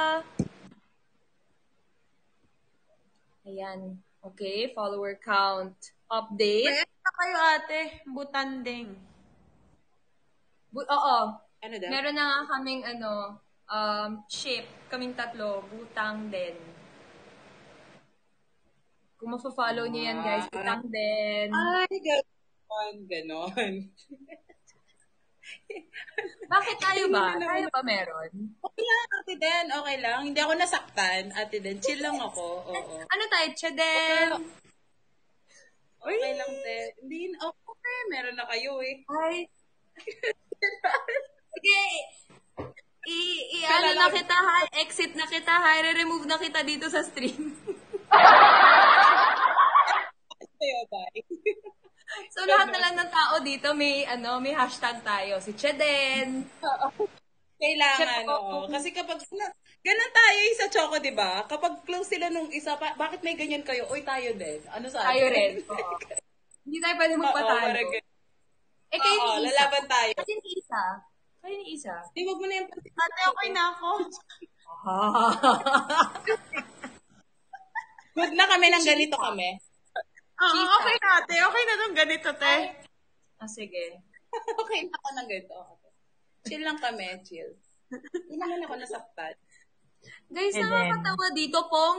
Ayan. Okay, follower count update. Meron na kayo ate, butanding. Bu- Oo. Ano daw? Meron na nga kaming ano, um, ship. Kaming tatlo. Butang din. Kung mafa-follow niyo yan, guys, butang din. Ay, ganon. Ganon. Bakit tayo ba? Tayo ba meron? Okay lang, ate Den. Okay lang. Hindi ako nasaktan. Ate Den, chill lang ako. Oo. Ano tayo? Chedem? Okay lang, te. Hindi, okay. Meron na kayo eh. Ay. Sige. I, i ano na kita, ha? Exit na kita, ha? Re-remove na kita dito sa stream. Kayo, bye. So, lahat na lang ng tao dito, may, ano, may hashtag tayo. Si Cheden. Kailangan, Choco. oo. Kasi kapag, ganun tayo yung sa Choco, di ba? Kapag close sila nung isa, pa, bakit may ganyan kayo? Uy, tayo din. Ano sa Tayo rin. Oo. Hindi tayo pwede Oo, magpatalo. parang ganun. Eh, kayo Oo, ni Isa. lalaban tayo. Kasi ni Isa. Kayo ni Isa. Di, wag mo na yung pansin. Ate, okay na ako. Good na kami ng ganito kami. Oo, okay na ate. Okay na tong ganito, te. Ah, sige. Okay na ako ng ganito. Chill lang kami, chill. Hindi naman ako nasaktan. Guys, And nakakatawa dito, Pong.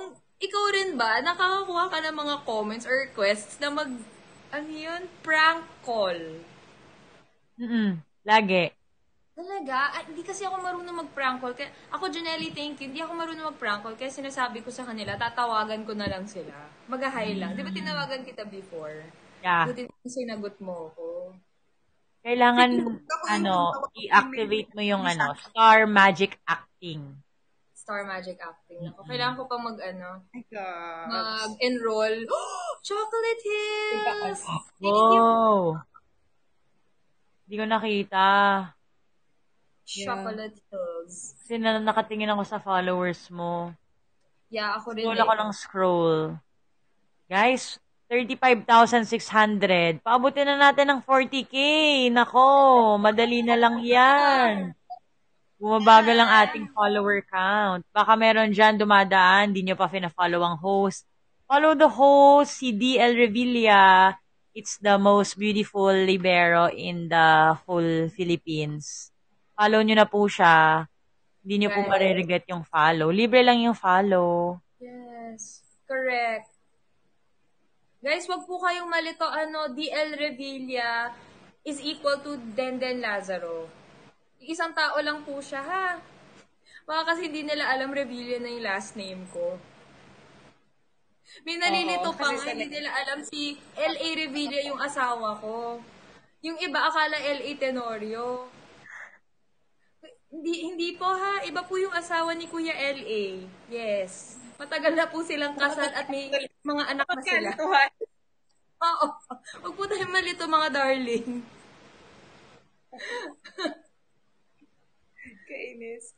ikaw rin ba, nakakakuha ka ng mga comments or requests na mag, ano yun, prank call? Mm-mm. Lagi. Talaga? At hindi kasi ako marunong mag-prank call. Kaya, ako, Janelle, thank you. Hindi ako marunong mag-prank call. Kaya sinasabi ko sa kanila, tatawagan ko na lang sila. Mag-hi lang. Di ba tinawagan kita before? Yeah. Buti na sinagot mo ako. Kailangan, ano, i-activate mo yung, ano, Star Magic Acting. Star Magic Acting. Ako, kailangan ko pa mag, ano, my God. mag-enroll. Chocolate Hills! Thank you. Wow! Hindi ko nakita. Chocolate Hills. Kasi na nakatingin ako sa followers mo. Yeah, ako rin. Scroll eh. ako ng scroll. Guys, thirty-five thousand six hundred. Paabutin na natin ng forty K. Nako, madali na lang yan. Bumabagal ang ating follower count. Baka meron dyan dumadaan, di nyo pa fina-follow ang host. Follow the host, si D L Revilla. It's the most beautiful libero in the whole Philippines. Follow nyo na po siya. Hindi nyo po Right. mariregret yung follow. Libre lang yung follow. Yes. Correct. Guys, wag po kayong malito. Ano, D L Revilla is equal to Denden Lazaro. Isang tao lang po siya, ha? Baka kasi hindi nila alam Revilla na yung last name ko. May nalilito Oo, pa kasi nga, sa- hindi nila alam si L A Revilla yung asawa ko. Yung iba akala L A Tenorio. Hindi, hindi po ha. Iba po yung asawa ni Kuya L A. Yes. Matagal na po silang kasal at may mga anak na sila. Pagkalituhan. Oo. Huwag po tayong malito mga darling. Kainis.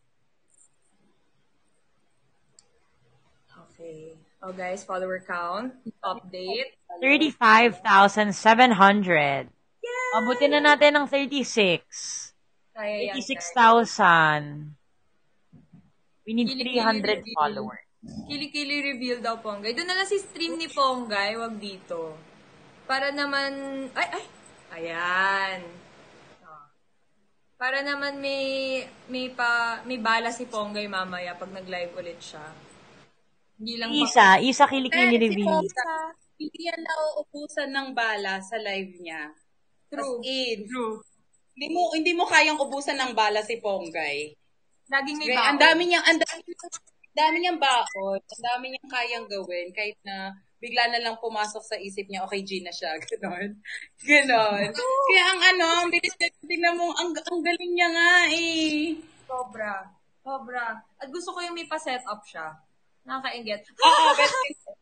Okay. Oh guys, follower count. Update. thirty-five thousand seven hundred. Mabuti na natin ng thirty-six. Kaya yan, thirty-six guys. thousand. We need Kilikili three hundred reveal. followers. Kilikili reveal daw, Ponggay. Doon na lang si stream ni Ponggay. Wag dito. Para naman... Ay, ay! Ayan. Oh. Para naman may may pa may bala si Ponggay mamaya pag nag-live ulit siya. Hindi lang Isa, isa kilikili Eh, si reveal. Ponga, hindi yan nauubusan ng bala sa live niya. True. As in, True. hindi mo hindi mo kayang ubusan ng bala si Ponggay. Laging may Kaya baon. ang dami niyang ang dami, ang dami niyang baon, ang dami niyang kayang gawin kahit na bigla na lang pumasok sa isip niya, okay, G na siya, gano'n. Gano'n. Kaya ang ano, ang bilis na, tingnan mo, ang, ang galing niya nga eh. Sobra. Sobra. At gusto ko yung may pa-set up siya. Nakaka-inget. Oo, best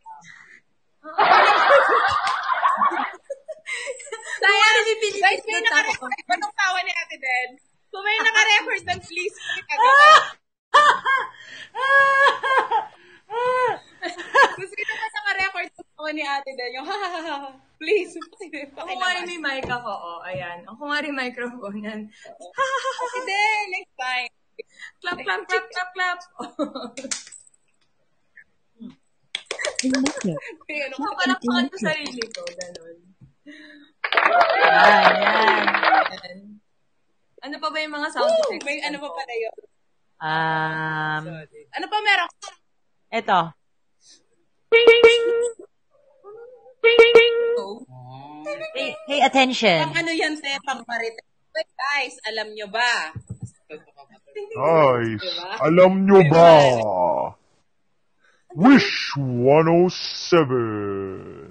Kaya rin yung Guys, Pilipinas may na tao. naka-record. Anong tawa ni Ate Den? Kung may naka-record, then please, kung sino ba naka-record ng tawa ni Ate Den, yung ha ha ha ha, please, Ako nga rin may mic ako. Oh, ayan. Ako nga rin microphone yan. Ate Den, next time. Clap, clap, clap, clap, clap. May ano ka, Kapalakpakan ko sarili ko. Ganon. Yan, yan. Ayan. Ano pa ba yung mga sound Woo! effects? May ano pa pala yun. Um, Ano pa meron? eto. Oh. Pay, pay attention. Pang ano yan, te, pang marites. Wait, guys, alam nyo ba? Guys, alam nyo ba? Wish one oh seven.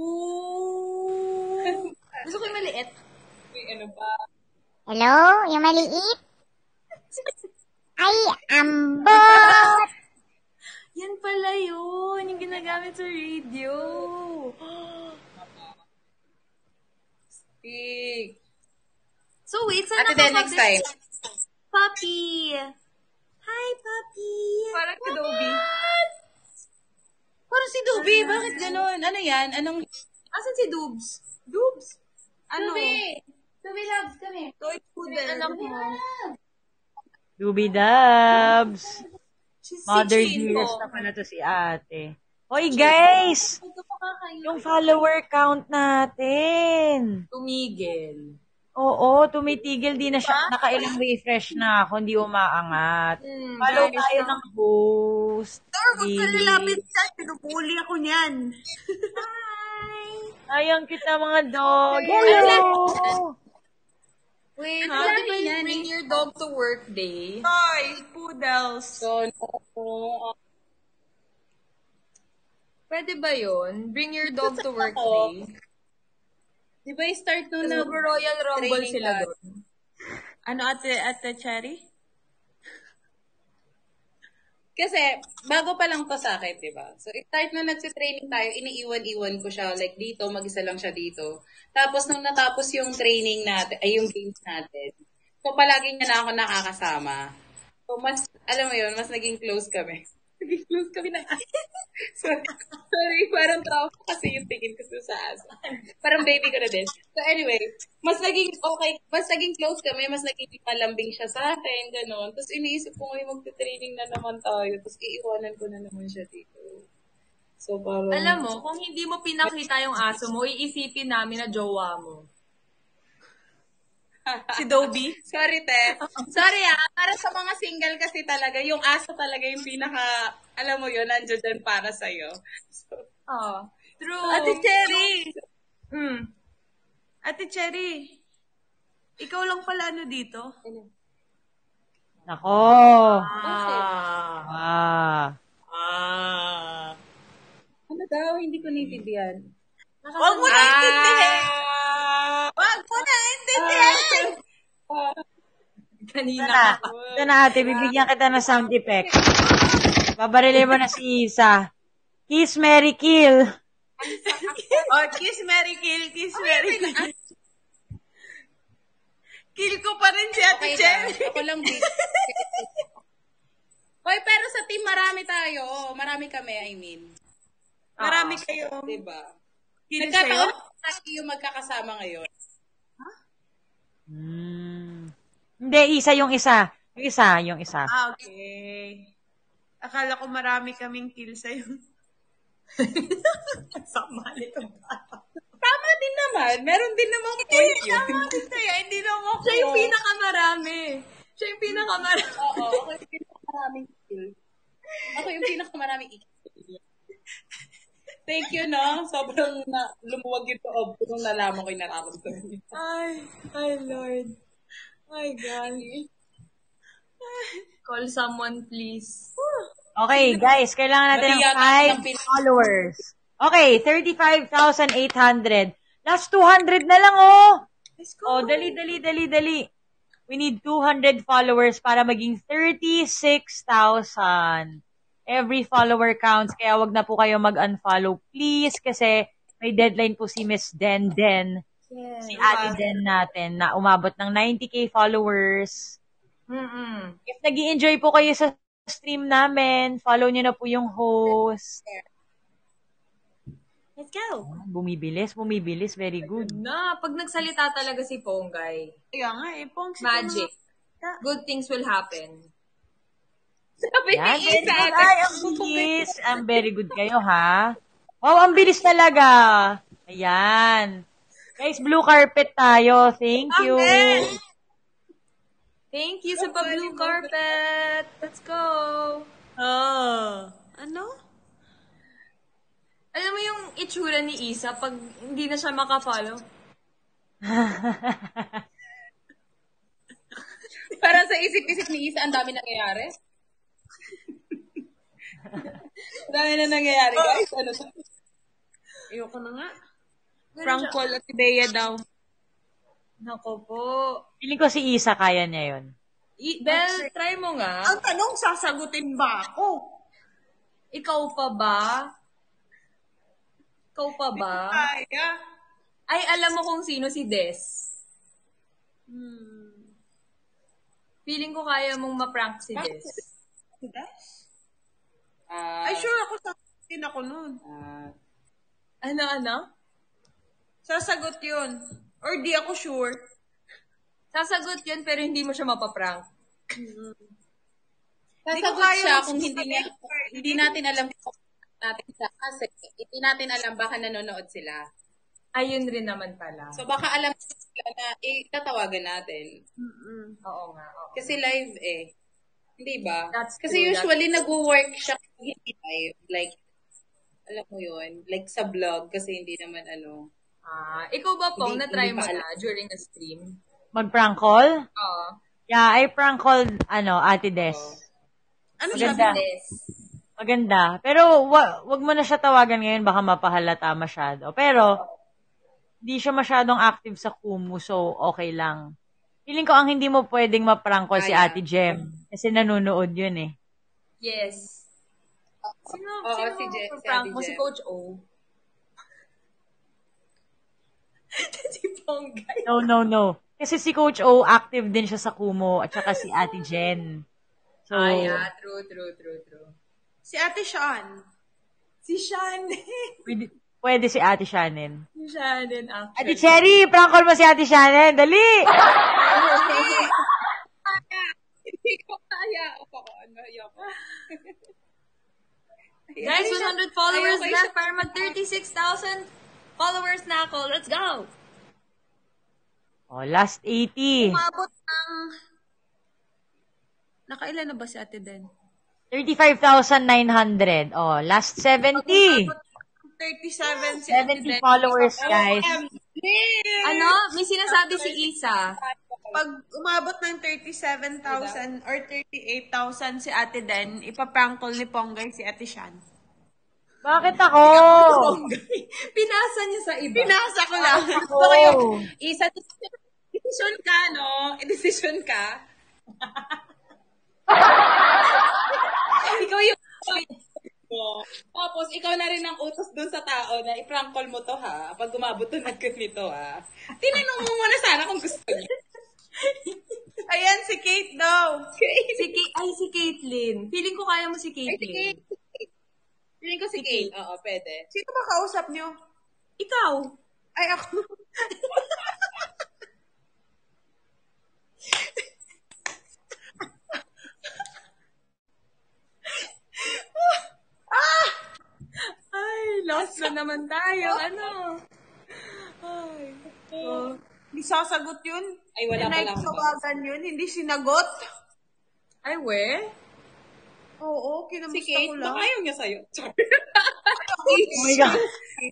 Ooh. Gusto ko yung maliit. May ano ba? Hello? Yung maliit? Ay, ambot! Yan pala yun. Yung ginagamit sa radio. Speak. So wait, saan Ate Den, next time. Puppy. Hi, Puppy. Parang si Dobby. Parang si Dubi, bakit ganun? Ano yan? Anong... Asan si Dubs? Dubs? Ano? Dubi! Dubi loves kami. Toy poodle. Anak mo. Doobie Dubs. Si Mother si Chin dearest mo. na pala to si ate. Hoy guys! Yung follower count natin. Tumigil. Oo, tumitigil. Di na siya, nakailang refresh na ako, hindi umaangat. Hmm, Follow guys, tayo no? ng host. Sir, huwag ka Please. lalapit dyan. Pinupuli ako niyan. Ayang kita mga dog. Hello! Wait, Ha? pwede ba Yan, yung bring your dog to work day? Toy, poodles. So, no. Pwede ba yun? Bring your dog to work Ako. day? Di ba i-start nung Tapos nag Royal Rumble training sila ka. doon. Ano, ate, ate Cherry? Kasi, bago pa lang to sa akin, di ba? So, start nung nagsitraining tayo, iniiwan-iwan ko siya. Like, dito, mag-isa lang siya dito. Tapos, nung natapos yung training natin, ay yung games natin, so, palagi niya na ako nakakasama. So, mas, alam mo yun, mas naging close kami. Naging close kami ng aso. sorry, sorry, parang trauma kasi yung tingin ko sa aso. Parang baby ko na din. So, anyway, mas naging, okay, mas naging close kami, mas naging malambing siya sa akin, gano'n. Tapos, iniisip ko ngayon, magte-training na naman tayo. Tapos, iiwanan ko na naman siya dito. So, parang... Alam mo, kung hindi mo pinakita yung aso mo, iisipin namin na jowa mo. Si Dobby? Sorry, te. Sorry ah, para sa mga single kasi talaga, yung aso talaga yung pinaka, alam mo yun, nandiyo dyan para sa'yo. So, Oh, true. Ate Cherry! Hmm. Ate Cherry, ikaw lang pala ano dito? Nako. Ah. Ah. Ah. ano daw, hindi ko naintindihan. Huwag mo na intindihin! Huwag mo na intindihin! Kanina Ito na. ka pa. Ito na ate, bibigyan kita ng sound effect. Babarilin mo na si Isa. Kiss, Mary, kill. Oh, kiss, Mary, kill, kiss, Mary, kill. Kill ko pa rin si Ate Okay lang, Cherry. ako lang busy. Hoy, pero sa team marami tayo. Marami kami, I mean. Marami kayo. Diba? Kill Nagkataon sa'yo? tayo yung magkakasama ngayon. Hmm. Hindi, isa yung isa. Yung isa, yung isa. Ah, okay. Akala ko marami kaming kill sa'yo. Sama nito. Tama din naman. Meron din naman point yun. Kaya hindi na mo Siya yung pinakamarami. Siya yung pinakamarami. Oo, ako yung pinakamaraming kill. Ako yung pinakamaraming kill. Thank you, no? Sobrang na, lumuwag yung loob ko nung nalaman ko yung nararamdaman niyo. Ay, ay Lord. My God. Call someone, please. Okay, guys, kailangan natin ng Nahiya ka five ng pin- followers. Okay, thirty-five thousand eight hundred. Last two hundred na lang, oh. Let's Oh, dali, dali, dali, dali. We need two hundred followers para maging thirty-six thousand. Every follower counts, kaya wag na po kayo mag-unfollow, please, kasi may deadline po si Miss Den Den, Yes. si Ate Den natin, na umabot ng ninety k followers. Mm-mm. If nag-i-enjoy po kayo sa stream namin, follow nyo na po yung host. Let's go. Bumibilis, bumibilis, very good. Na, pag nagsalita talaga si Ponggay, Kaya nga eh, pong magic. Good things will happen. Sabi Yan, ni very Isa. good. Ay, ang bilis. Ang very good kayo, ha? Wow, ang bilis talaga. Ayan. Guys, blue carpet tayo. Thank you. Thank you sa pa-blue carpet. Let's go. Oh. Ano? Alam mo yung itsura ni Isa pag hindi na siya makafollow? Parang sa isip-isip ni Isa, ang dami nangyayari. Ang dami na nangyayari, guys. Ano to? Ayoko na nga. Ganun Frank siya. Paul at Bea daw. Nako po. Feeling ko si Isa kaya niya yun. I- Bel, try mo nga. Ang tanong, sasagutin ba ako? Ikaw pa ba? Ikaw pa ba? Kaya. Ay, alam mo kung sino si Des. Hmm. Feeling ko kaya mong ma-prank si Des. Si Dash? Ah, Ay, sure ako, sasagutin ako nun. ah, Ano, ano? Sasagot yun. Or di ako sure. Sasagot yun pero hindi mo siya mapaprank. sasagot kaya siya mag- kung hindi niya, hindi natin alam kung natin siya. Kasi, hindi natin alam baka nanonood sila. Ayun rin naman pala. So baka alam nila na itatawagan natin. Oo nga. Oo. Kasi live eh. Hindi ba? That's Kasi true, usually that's nag-work siya kung hindi live. Like, alam mo yun, like sa vlog kasi hindi naman ano. Ah, ikaw ba po, Hindi- na-try hindi mo pa na during a stream? Mag-prank call? Oo. Yeah, I prank called, ano, Ate Des. Ano Maganda. sabi? Yes. Maganda. Pero, wa, wag mo na siya tawagan ngayon, baka mapahalata masyado. Pero, di siya masyadong active sa Kumu, so okay lang. Feeling ko ang hindi mo pwedeng ma-prank call si Kaya. Ate Jem. Kasi nanonood yun eh. Yes. Sino, Oo, sino si Je- si prank Ate mo? Si Jem. Coach O? si Ponggay. No, no, no. Kasi si Coach O, active din siya sa Kumu, at saka si Ate Jen. So, Ay, ah, true, true, true, true. Si Ate Sean. Si Shannon. pwede, pwede si Ate Shannon. si Shannon, actually. Ate Cherry, prank call mo si Ate Shannon. Dali! Hindi ko kaya. Ako, ano, ayoko. Guys, one hundred followers Ayaw ko left para mag thirty-six thousand followers na ako. Let's go! Oh, last eighty. Umabot ng... Nakailan na ba si Ate Den? thirty-five thousand nine hundred. Oh, last seventy. thirty-seven si Ate seventy Den. followers, guys. Ano? May sinasabi si Isa. Pag umabot ng thirty-seven thousand or thirty-eight thousand si Ate Den, ipaprank call ni Ponggay si Ate Shan. Bakit ako? Pinasa niya sa iba. Pinasa ko lang. Gusto ko yung Oh. isa, decision ka, no? Decision ka. Ikaw yung mo. Tapos, ikaw na rin ang utos dun sa tao na i-prank call mo to, ha? Pag umabot to ng ganito, ha? Tinanong mo muna sana kung gusto niya. Ayan, si Kate daw. Si Kate, ay, si Caitlyn. Feeling ko kaya mo si Ay, si Caitlyn. Kate. Feeling ko si Kate. Oo, pwede. Sino ba kausap niyo? Ikaw. Ay, ako. Ay, lost na naman tayo. Ano? Ay. Oh. Hindi sasagot yun. Ay, wala Tinay pala ako. tawagan yun, hindi sinagot. Ay, we? Oo, Si kinamusta Kate, ko lang. baka ayaw niya sa'yo. Sorry. Oh my God.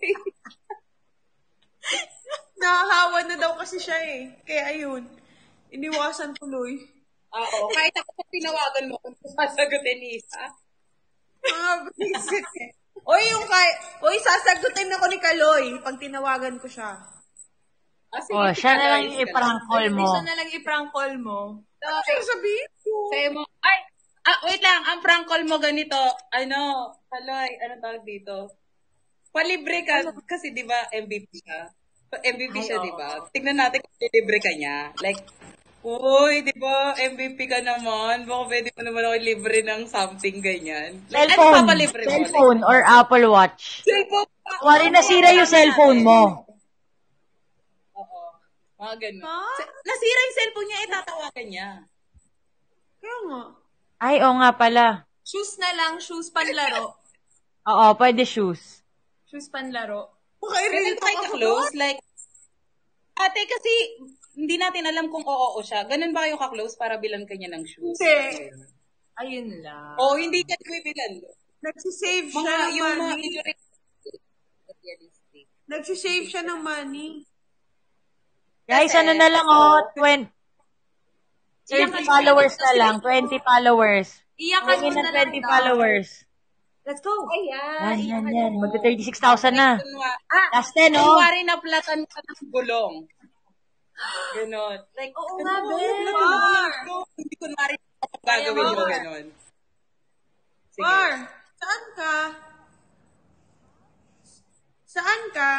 Nahahawa na daw kasi siya eh. Kaya ayun, iniwasan tuloy. Oo, kahit ako pag tinawagan mo kung sasagutin ni Isa. Mga bisit eh. Oy, yung kay... Oy, sasagutin ako ni Kaloy pag tinawagan ko siya. Ah, sige, Oh, siya na lang ayos yung ka lang. i-prank call mo. Isa na lang i-prank call mo. Ano sabihin ko? Sa'yo mo, ay, ah, wait lang, ang prank call mo ganito, ano, Kaloy, ano tawag dito? Palibre ka, kasi di ba M V P siya? M V P Ay, siya, oo. di ba? Tignan natin kung libre ka niya. Like, uy, di ba, M V P ka naman, baka pwede mo naman ako libre ng something ganyan. Like, ano Cellphone. papalibre mo? Cellphone or Apple Watch. Like, cellphone pa. Wari nasira yung cellphone mo. Oo. Mga ganun. Ha? Sa- Nasira yung cellphone niya, itatawagan niya. Kaya nga. Ay, oo nga pala. Shoes na lang, shoes panlaro. Oo, pwede shoes. Shoes panlaro. Baka Ganun i-relate tayo ako ka-close? Like, ate, kasi hindi natin alam kung oo o siya. Ganun ba kayo ka-close para bilan ka niya ng shoes? Hindi. Ayun lang. Oo, hindi ka bibilan. Nagsisave siya Mga, ng yung mga money. realistic. Nagsisave siya ng money. Guys, Kasi- ano na lang oh, twenty, Iyak thirty ka- followers na lang, twenty followers. Iyakan mo Kami na na lang twenty daw. followers. Let's go. Ayan. Yan, yan, yan. Magta thirty-six thousand na. Kunwa- Ah, Last ten, oh. kunwari na platan ka ng gulong. Ganon. Like, Oo ganon, nga, Ben. ganon, ganon. Hindi kunwari gagawin mo Mar. ganon. Sige. Mar, saan ka? Saan ka?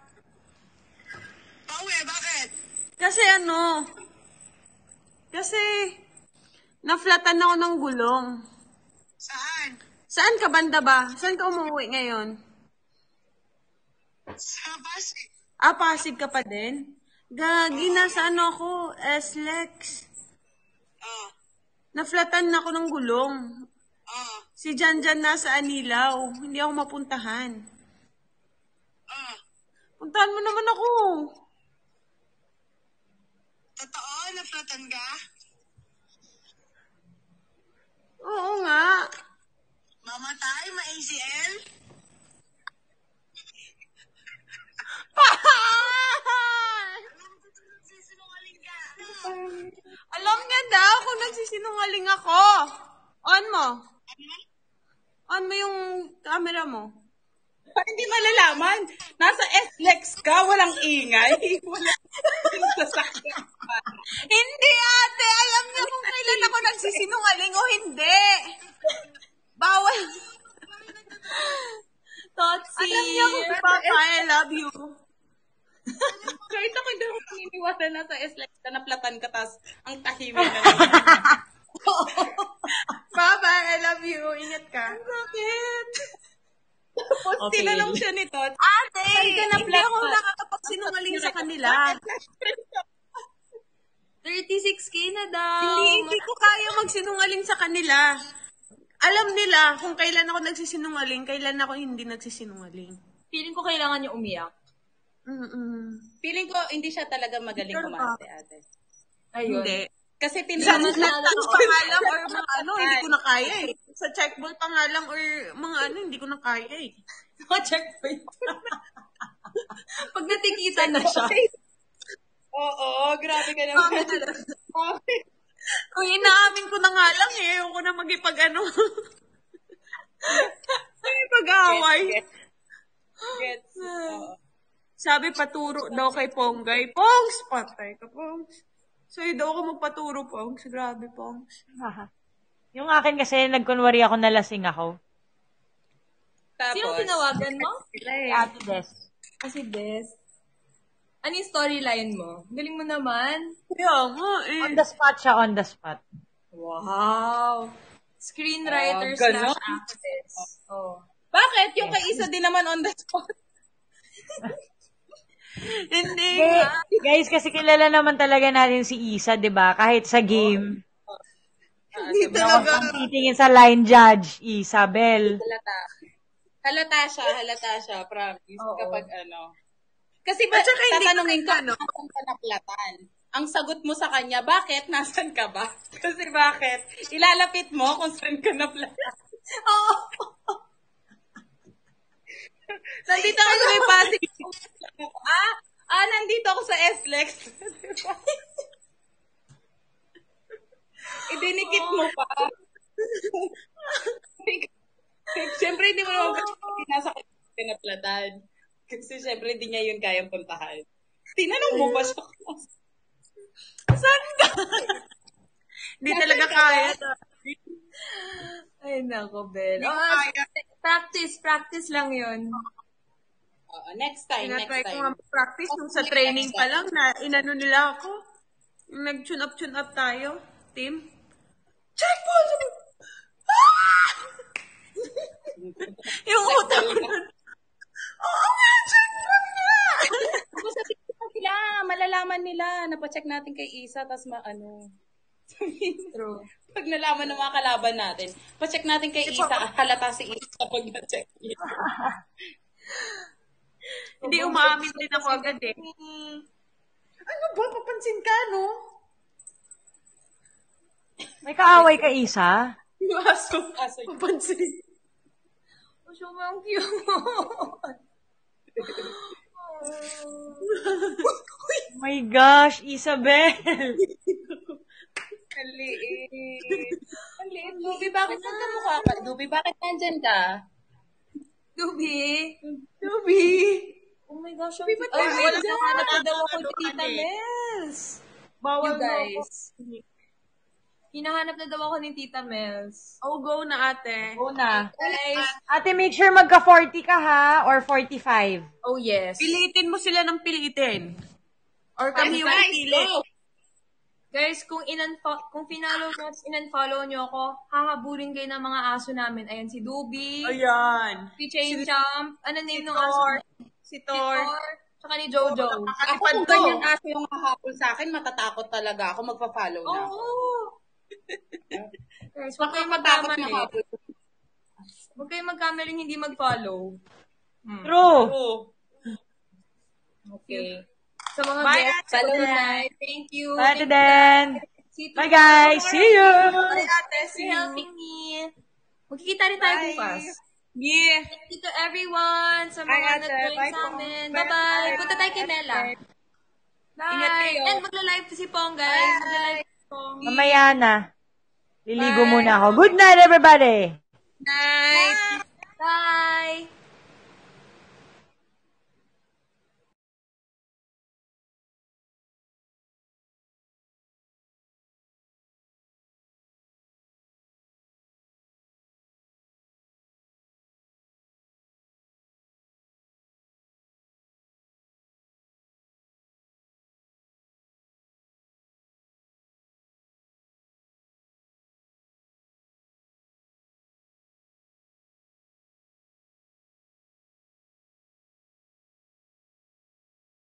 Pauwi, bakit? Kasi ano, kasi naflatan ako ng gulong. Saan? Saan ka banda ba? Saan ka umuwi ngayon? Sa Pasig. Ah, Pasig ka pa din? Gagi, nasa ano ako, S-Lex. Ah, Naflatan ako ng gulong. ah, Si Janjan nasa Anilaw. Hindi ako mapuntahan. ah. Puntahan mo naman ako. Totoo? Naflatan ka? Oo nga. Mamatay? Ma-A C L? Sinungaling ka. Alam niya daw kung nagsisinungaling ako. On mo. On mo yung camera mo. Pa, hindi malalaman. Nasa S-Lex ka, walang ingay. Walang sasakyan. Hindi, ate. Alam niya kung kailan ako nagsisinungaling o hindi. Bawal. Totsi. Alam niya kung Papa, I love you. Kahit ako hindi ako naniniwala na sa S-Lex ka, naplatan ka, tas ang tahimik na. Papa, I love you. Ingat ka. Bakit? Okay. Okay. Tinanong siya nito. Ate, Saan ka hindi naplatan? ako nakakapagsinungaling sa kanila. thirty-six K na daw. Hindi, hindi ko kaya magsinungaling sa kanila. Alam nila kung kailan ako nagsisinungaling, kailan ako hindi nagsisinungaling. Feeling ko kailangan niyo umiyak. Mm-mm. Feeling ko, hindi siya talaga magaling Sure kumante, ate. Ayun. Hindi. Kasi Sa tinanong netball pa nga lang or mga ano, hindi ko na kaya eh. Sa checkball pa nga lang or mga ano, hindi ko na kaya eh. Mga checkpoint. Pag natikita na siya. Oo, grabe ka naman. Kung inaamin ko na nga lang eh, ayoko na magipag ano. Ay, pag-away. Gets. Gets. Oo. Sabi, paturo daw kay Ponggay. Pongs! Patay ka, Pongs. Sa'yo daw ako magpaturo, Pongs. Grabe, Pongs. Yung akin kasi, nagkunwari ako na lasing ako. Tapos, Sino tinawagan mo? sila Si eh. Ate Des. Kasi Des. Ano yung storyline mo? Galing mo naman. Kaya nga eh. On the spot siya, on the spot. Wow. Screenwriter Ah, slash ganon? actress. Oh. Bakit? Yung kay isa din naman on the spot. Hindi Eh, nga. guys, kasi kilala naman talaga natin si Isa, di ba? Kahit sa game. Hindi Hindi ako talaga. titingin sa line judge, Isabel. Halata. Halata siya, halata siya, promise. Oo. Kapag ano. Kasi ba, At saka hindi ko tatanungin ka, ano. nasan ka naplatan? Ang sagot mo sa kanya, bakit? Nasan ka ba? Kasi bakit? Ilalapit mo kung saan ka naplatan. Oo. Nandito ako sa may Pasig. Ah, ah, nandito ako sa S-Lex. Diba? Idinikit mo pa. Siyempre, hindi mo naman kasi nasa pinaplatan. Kasi siyempre, hindi niya yun kayang puntahan. Tinanong mo ba siya? Saan ka? Hindi talaga kaya. Ay, nako, Ben. Hindi ko Oh, kaya. practice, practice lang yun. Oo, next time, next Tinatry ko time. nga practice nung sa training pa lang na inano nila ako. Yung nag-tune up, tune up tayo, team. Check po! Ah! Yung utak ko nun. Oo nga, check po nga! Kung sabihin mo sila, malalaman nila, napacheck natin kay Isa, tas maano. True. Pag nalaman ng mga kalaban natin, pacheck natin kay Isa, halata si Isa pag na-check niya. Hindi, umaamin din ako agad eh. Ano ba? Papansin ka, no? May kaaway ka, Isa? Yung aso. Aso yun. Papansin. Oh, so, ang cute. Oh my gosh, Isabel! Ang liit. Ang liit. Dubi, bakit nagkamukha ka? Dubi, bakit nandyan ka? Dubi. Dubi. Oh my gosh, ang Dubi, cute. ba't Ay, tayo wala dyan? na na daw ako ni Ano, Tita ano, Mels. Bawal You guys. Hinahanap na daw ako ni Tita Mels. Oh, go na ate. Oo na. Guys. Ate, make sure magka forty ka ha, or forty-five. Oh, yes. Pilitin mo sila ng pilitin. Or kami yung Guys, pili. go! Guys, kung inunfo- kung finalo nyo, in-unfollow nyo ako, hahabulin kayo ng mga aso namin. Ayan, si Dubi, Ayan. si Chain Champ, ano name ng Thor. aso? Si Si Thor. Thor, tsaka ni Jojo. Ako Kalipad kung ko. ganyan aso yung hahapol sa akin, matatakot talaga ako, magpa-follow na ako. Oo. Guys, huwag kayong Makatakot magkamali. mahapol. Huwag kayong magkamaling hindi mag-follow. True. Oo. Okay. Sa mga Bye, guests, Ate follow Den. na. Thank you. Bye, Ate Thank you. Den. See you Bye, tomorrow. guys. See you. Bye, ate. Thanks for See you. helping me. Magkikita rin tayo Bye. bukas. Yeah. Thank you to everyone sa Bye, mga ate. nag-join Bye sa po. amin. Bye, Bye-bye. ate. Punta tayo kay Mela. Ingat Bye. kayo. And magla-live si Pong, guys. Magla-live si Pong. Mamaya na. Liligo Bye. muna ako. Good night, everybody. Night. Bye.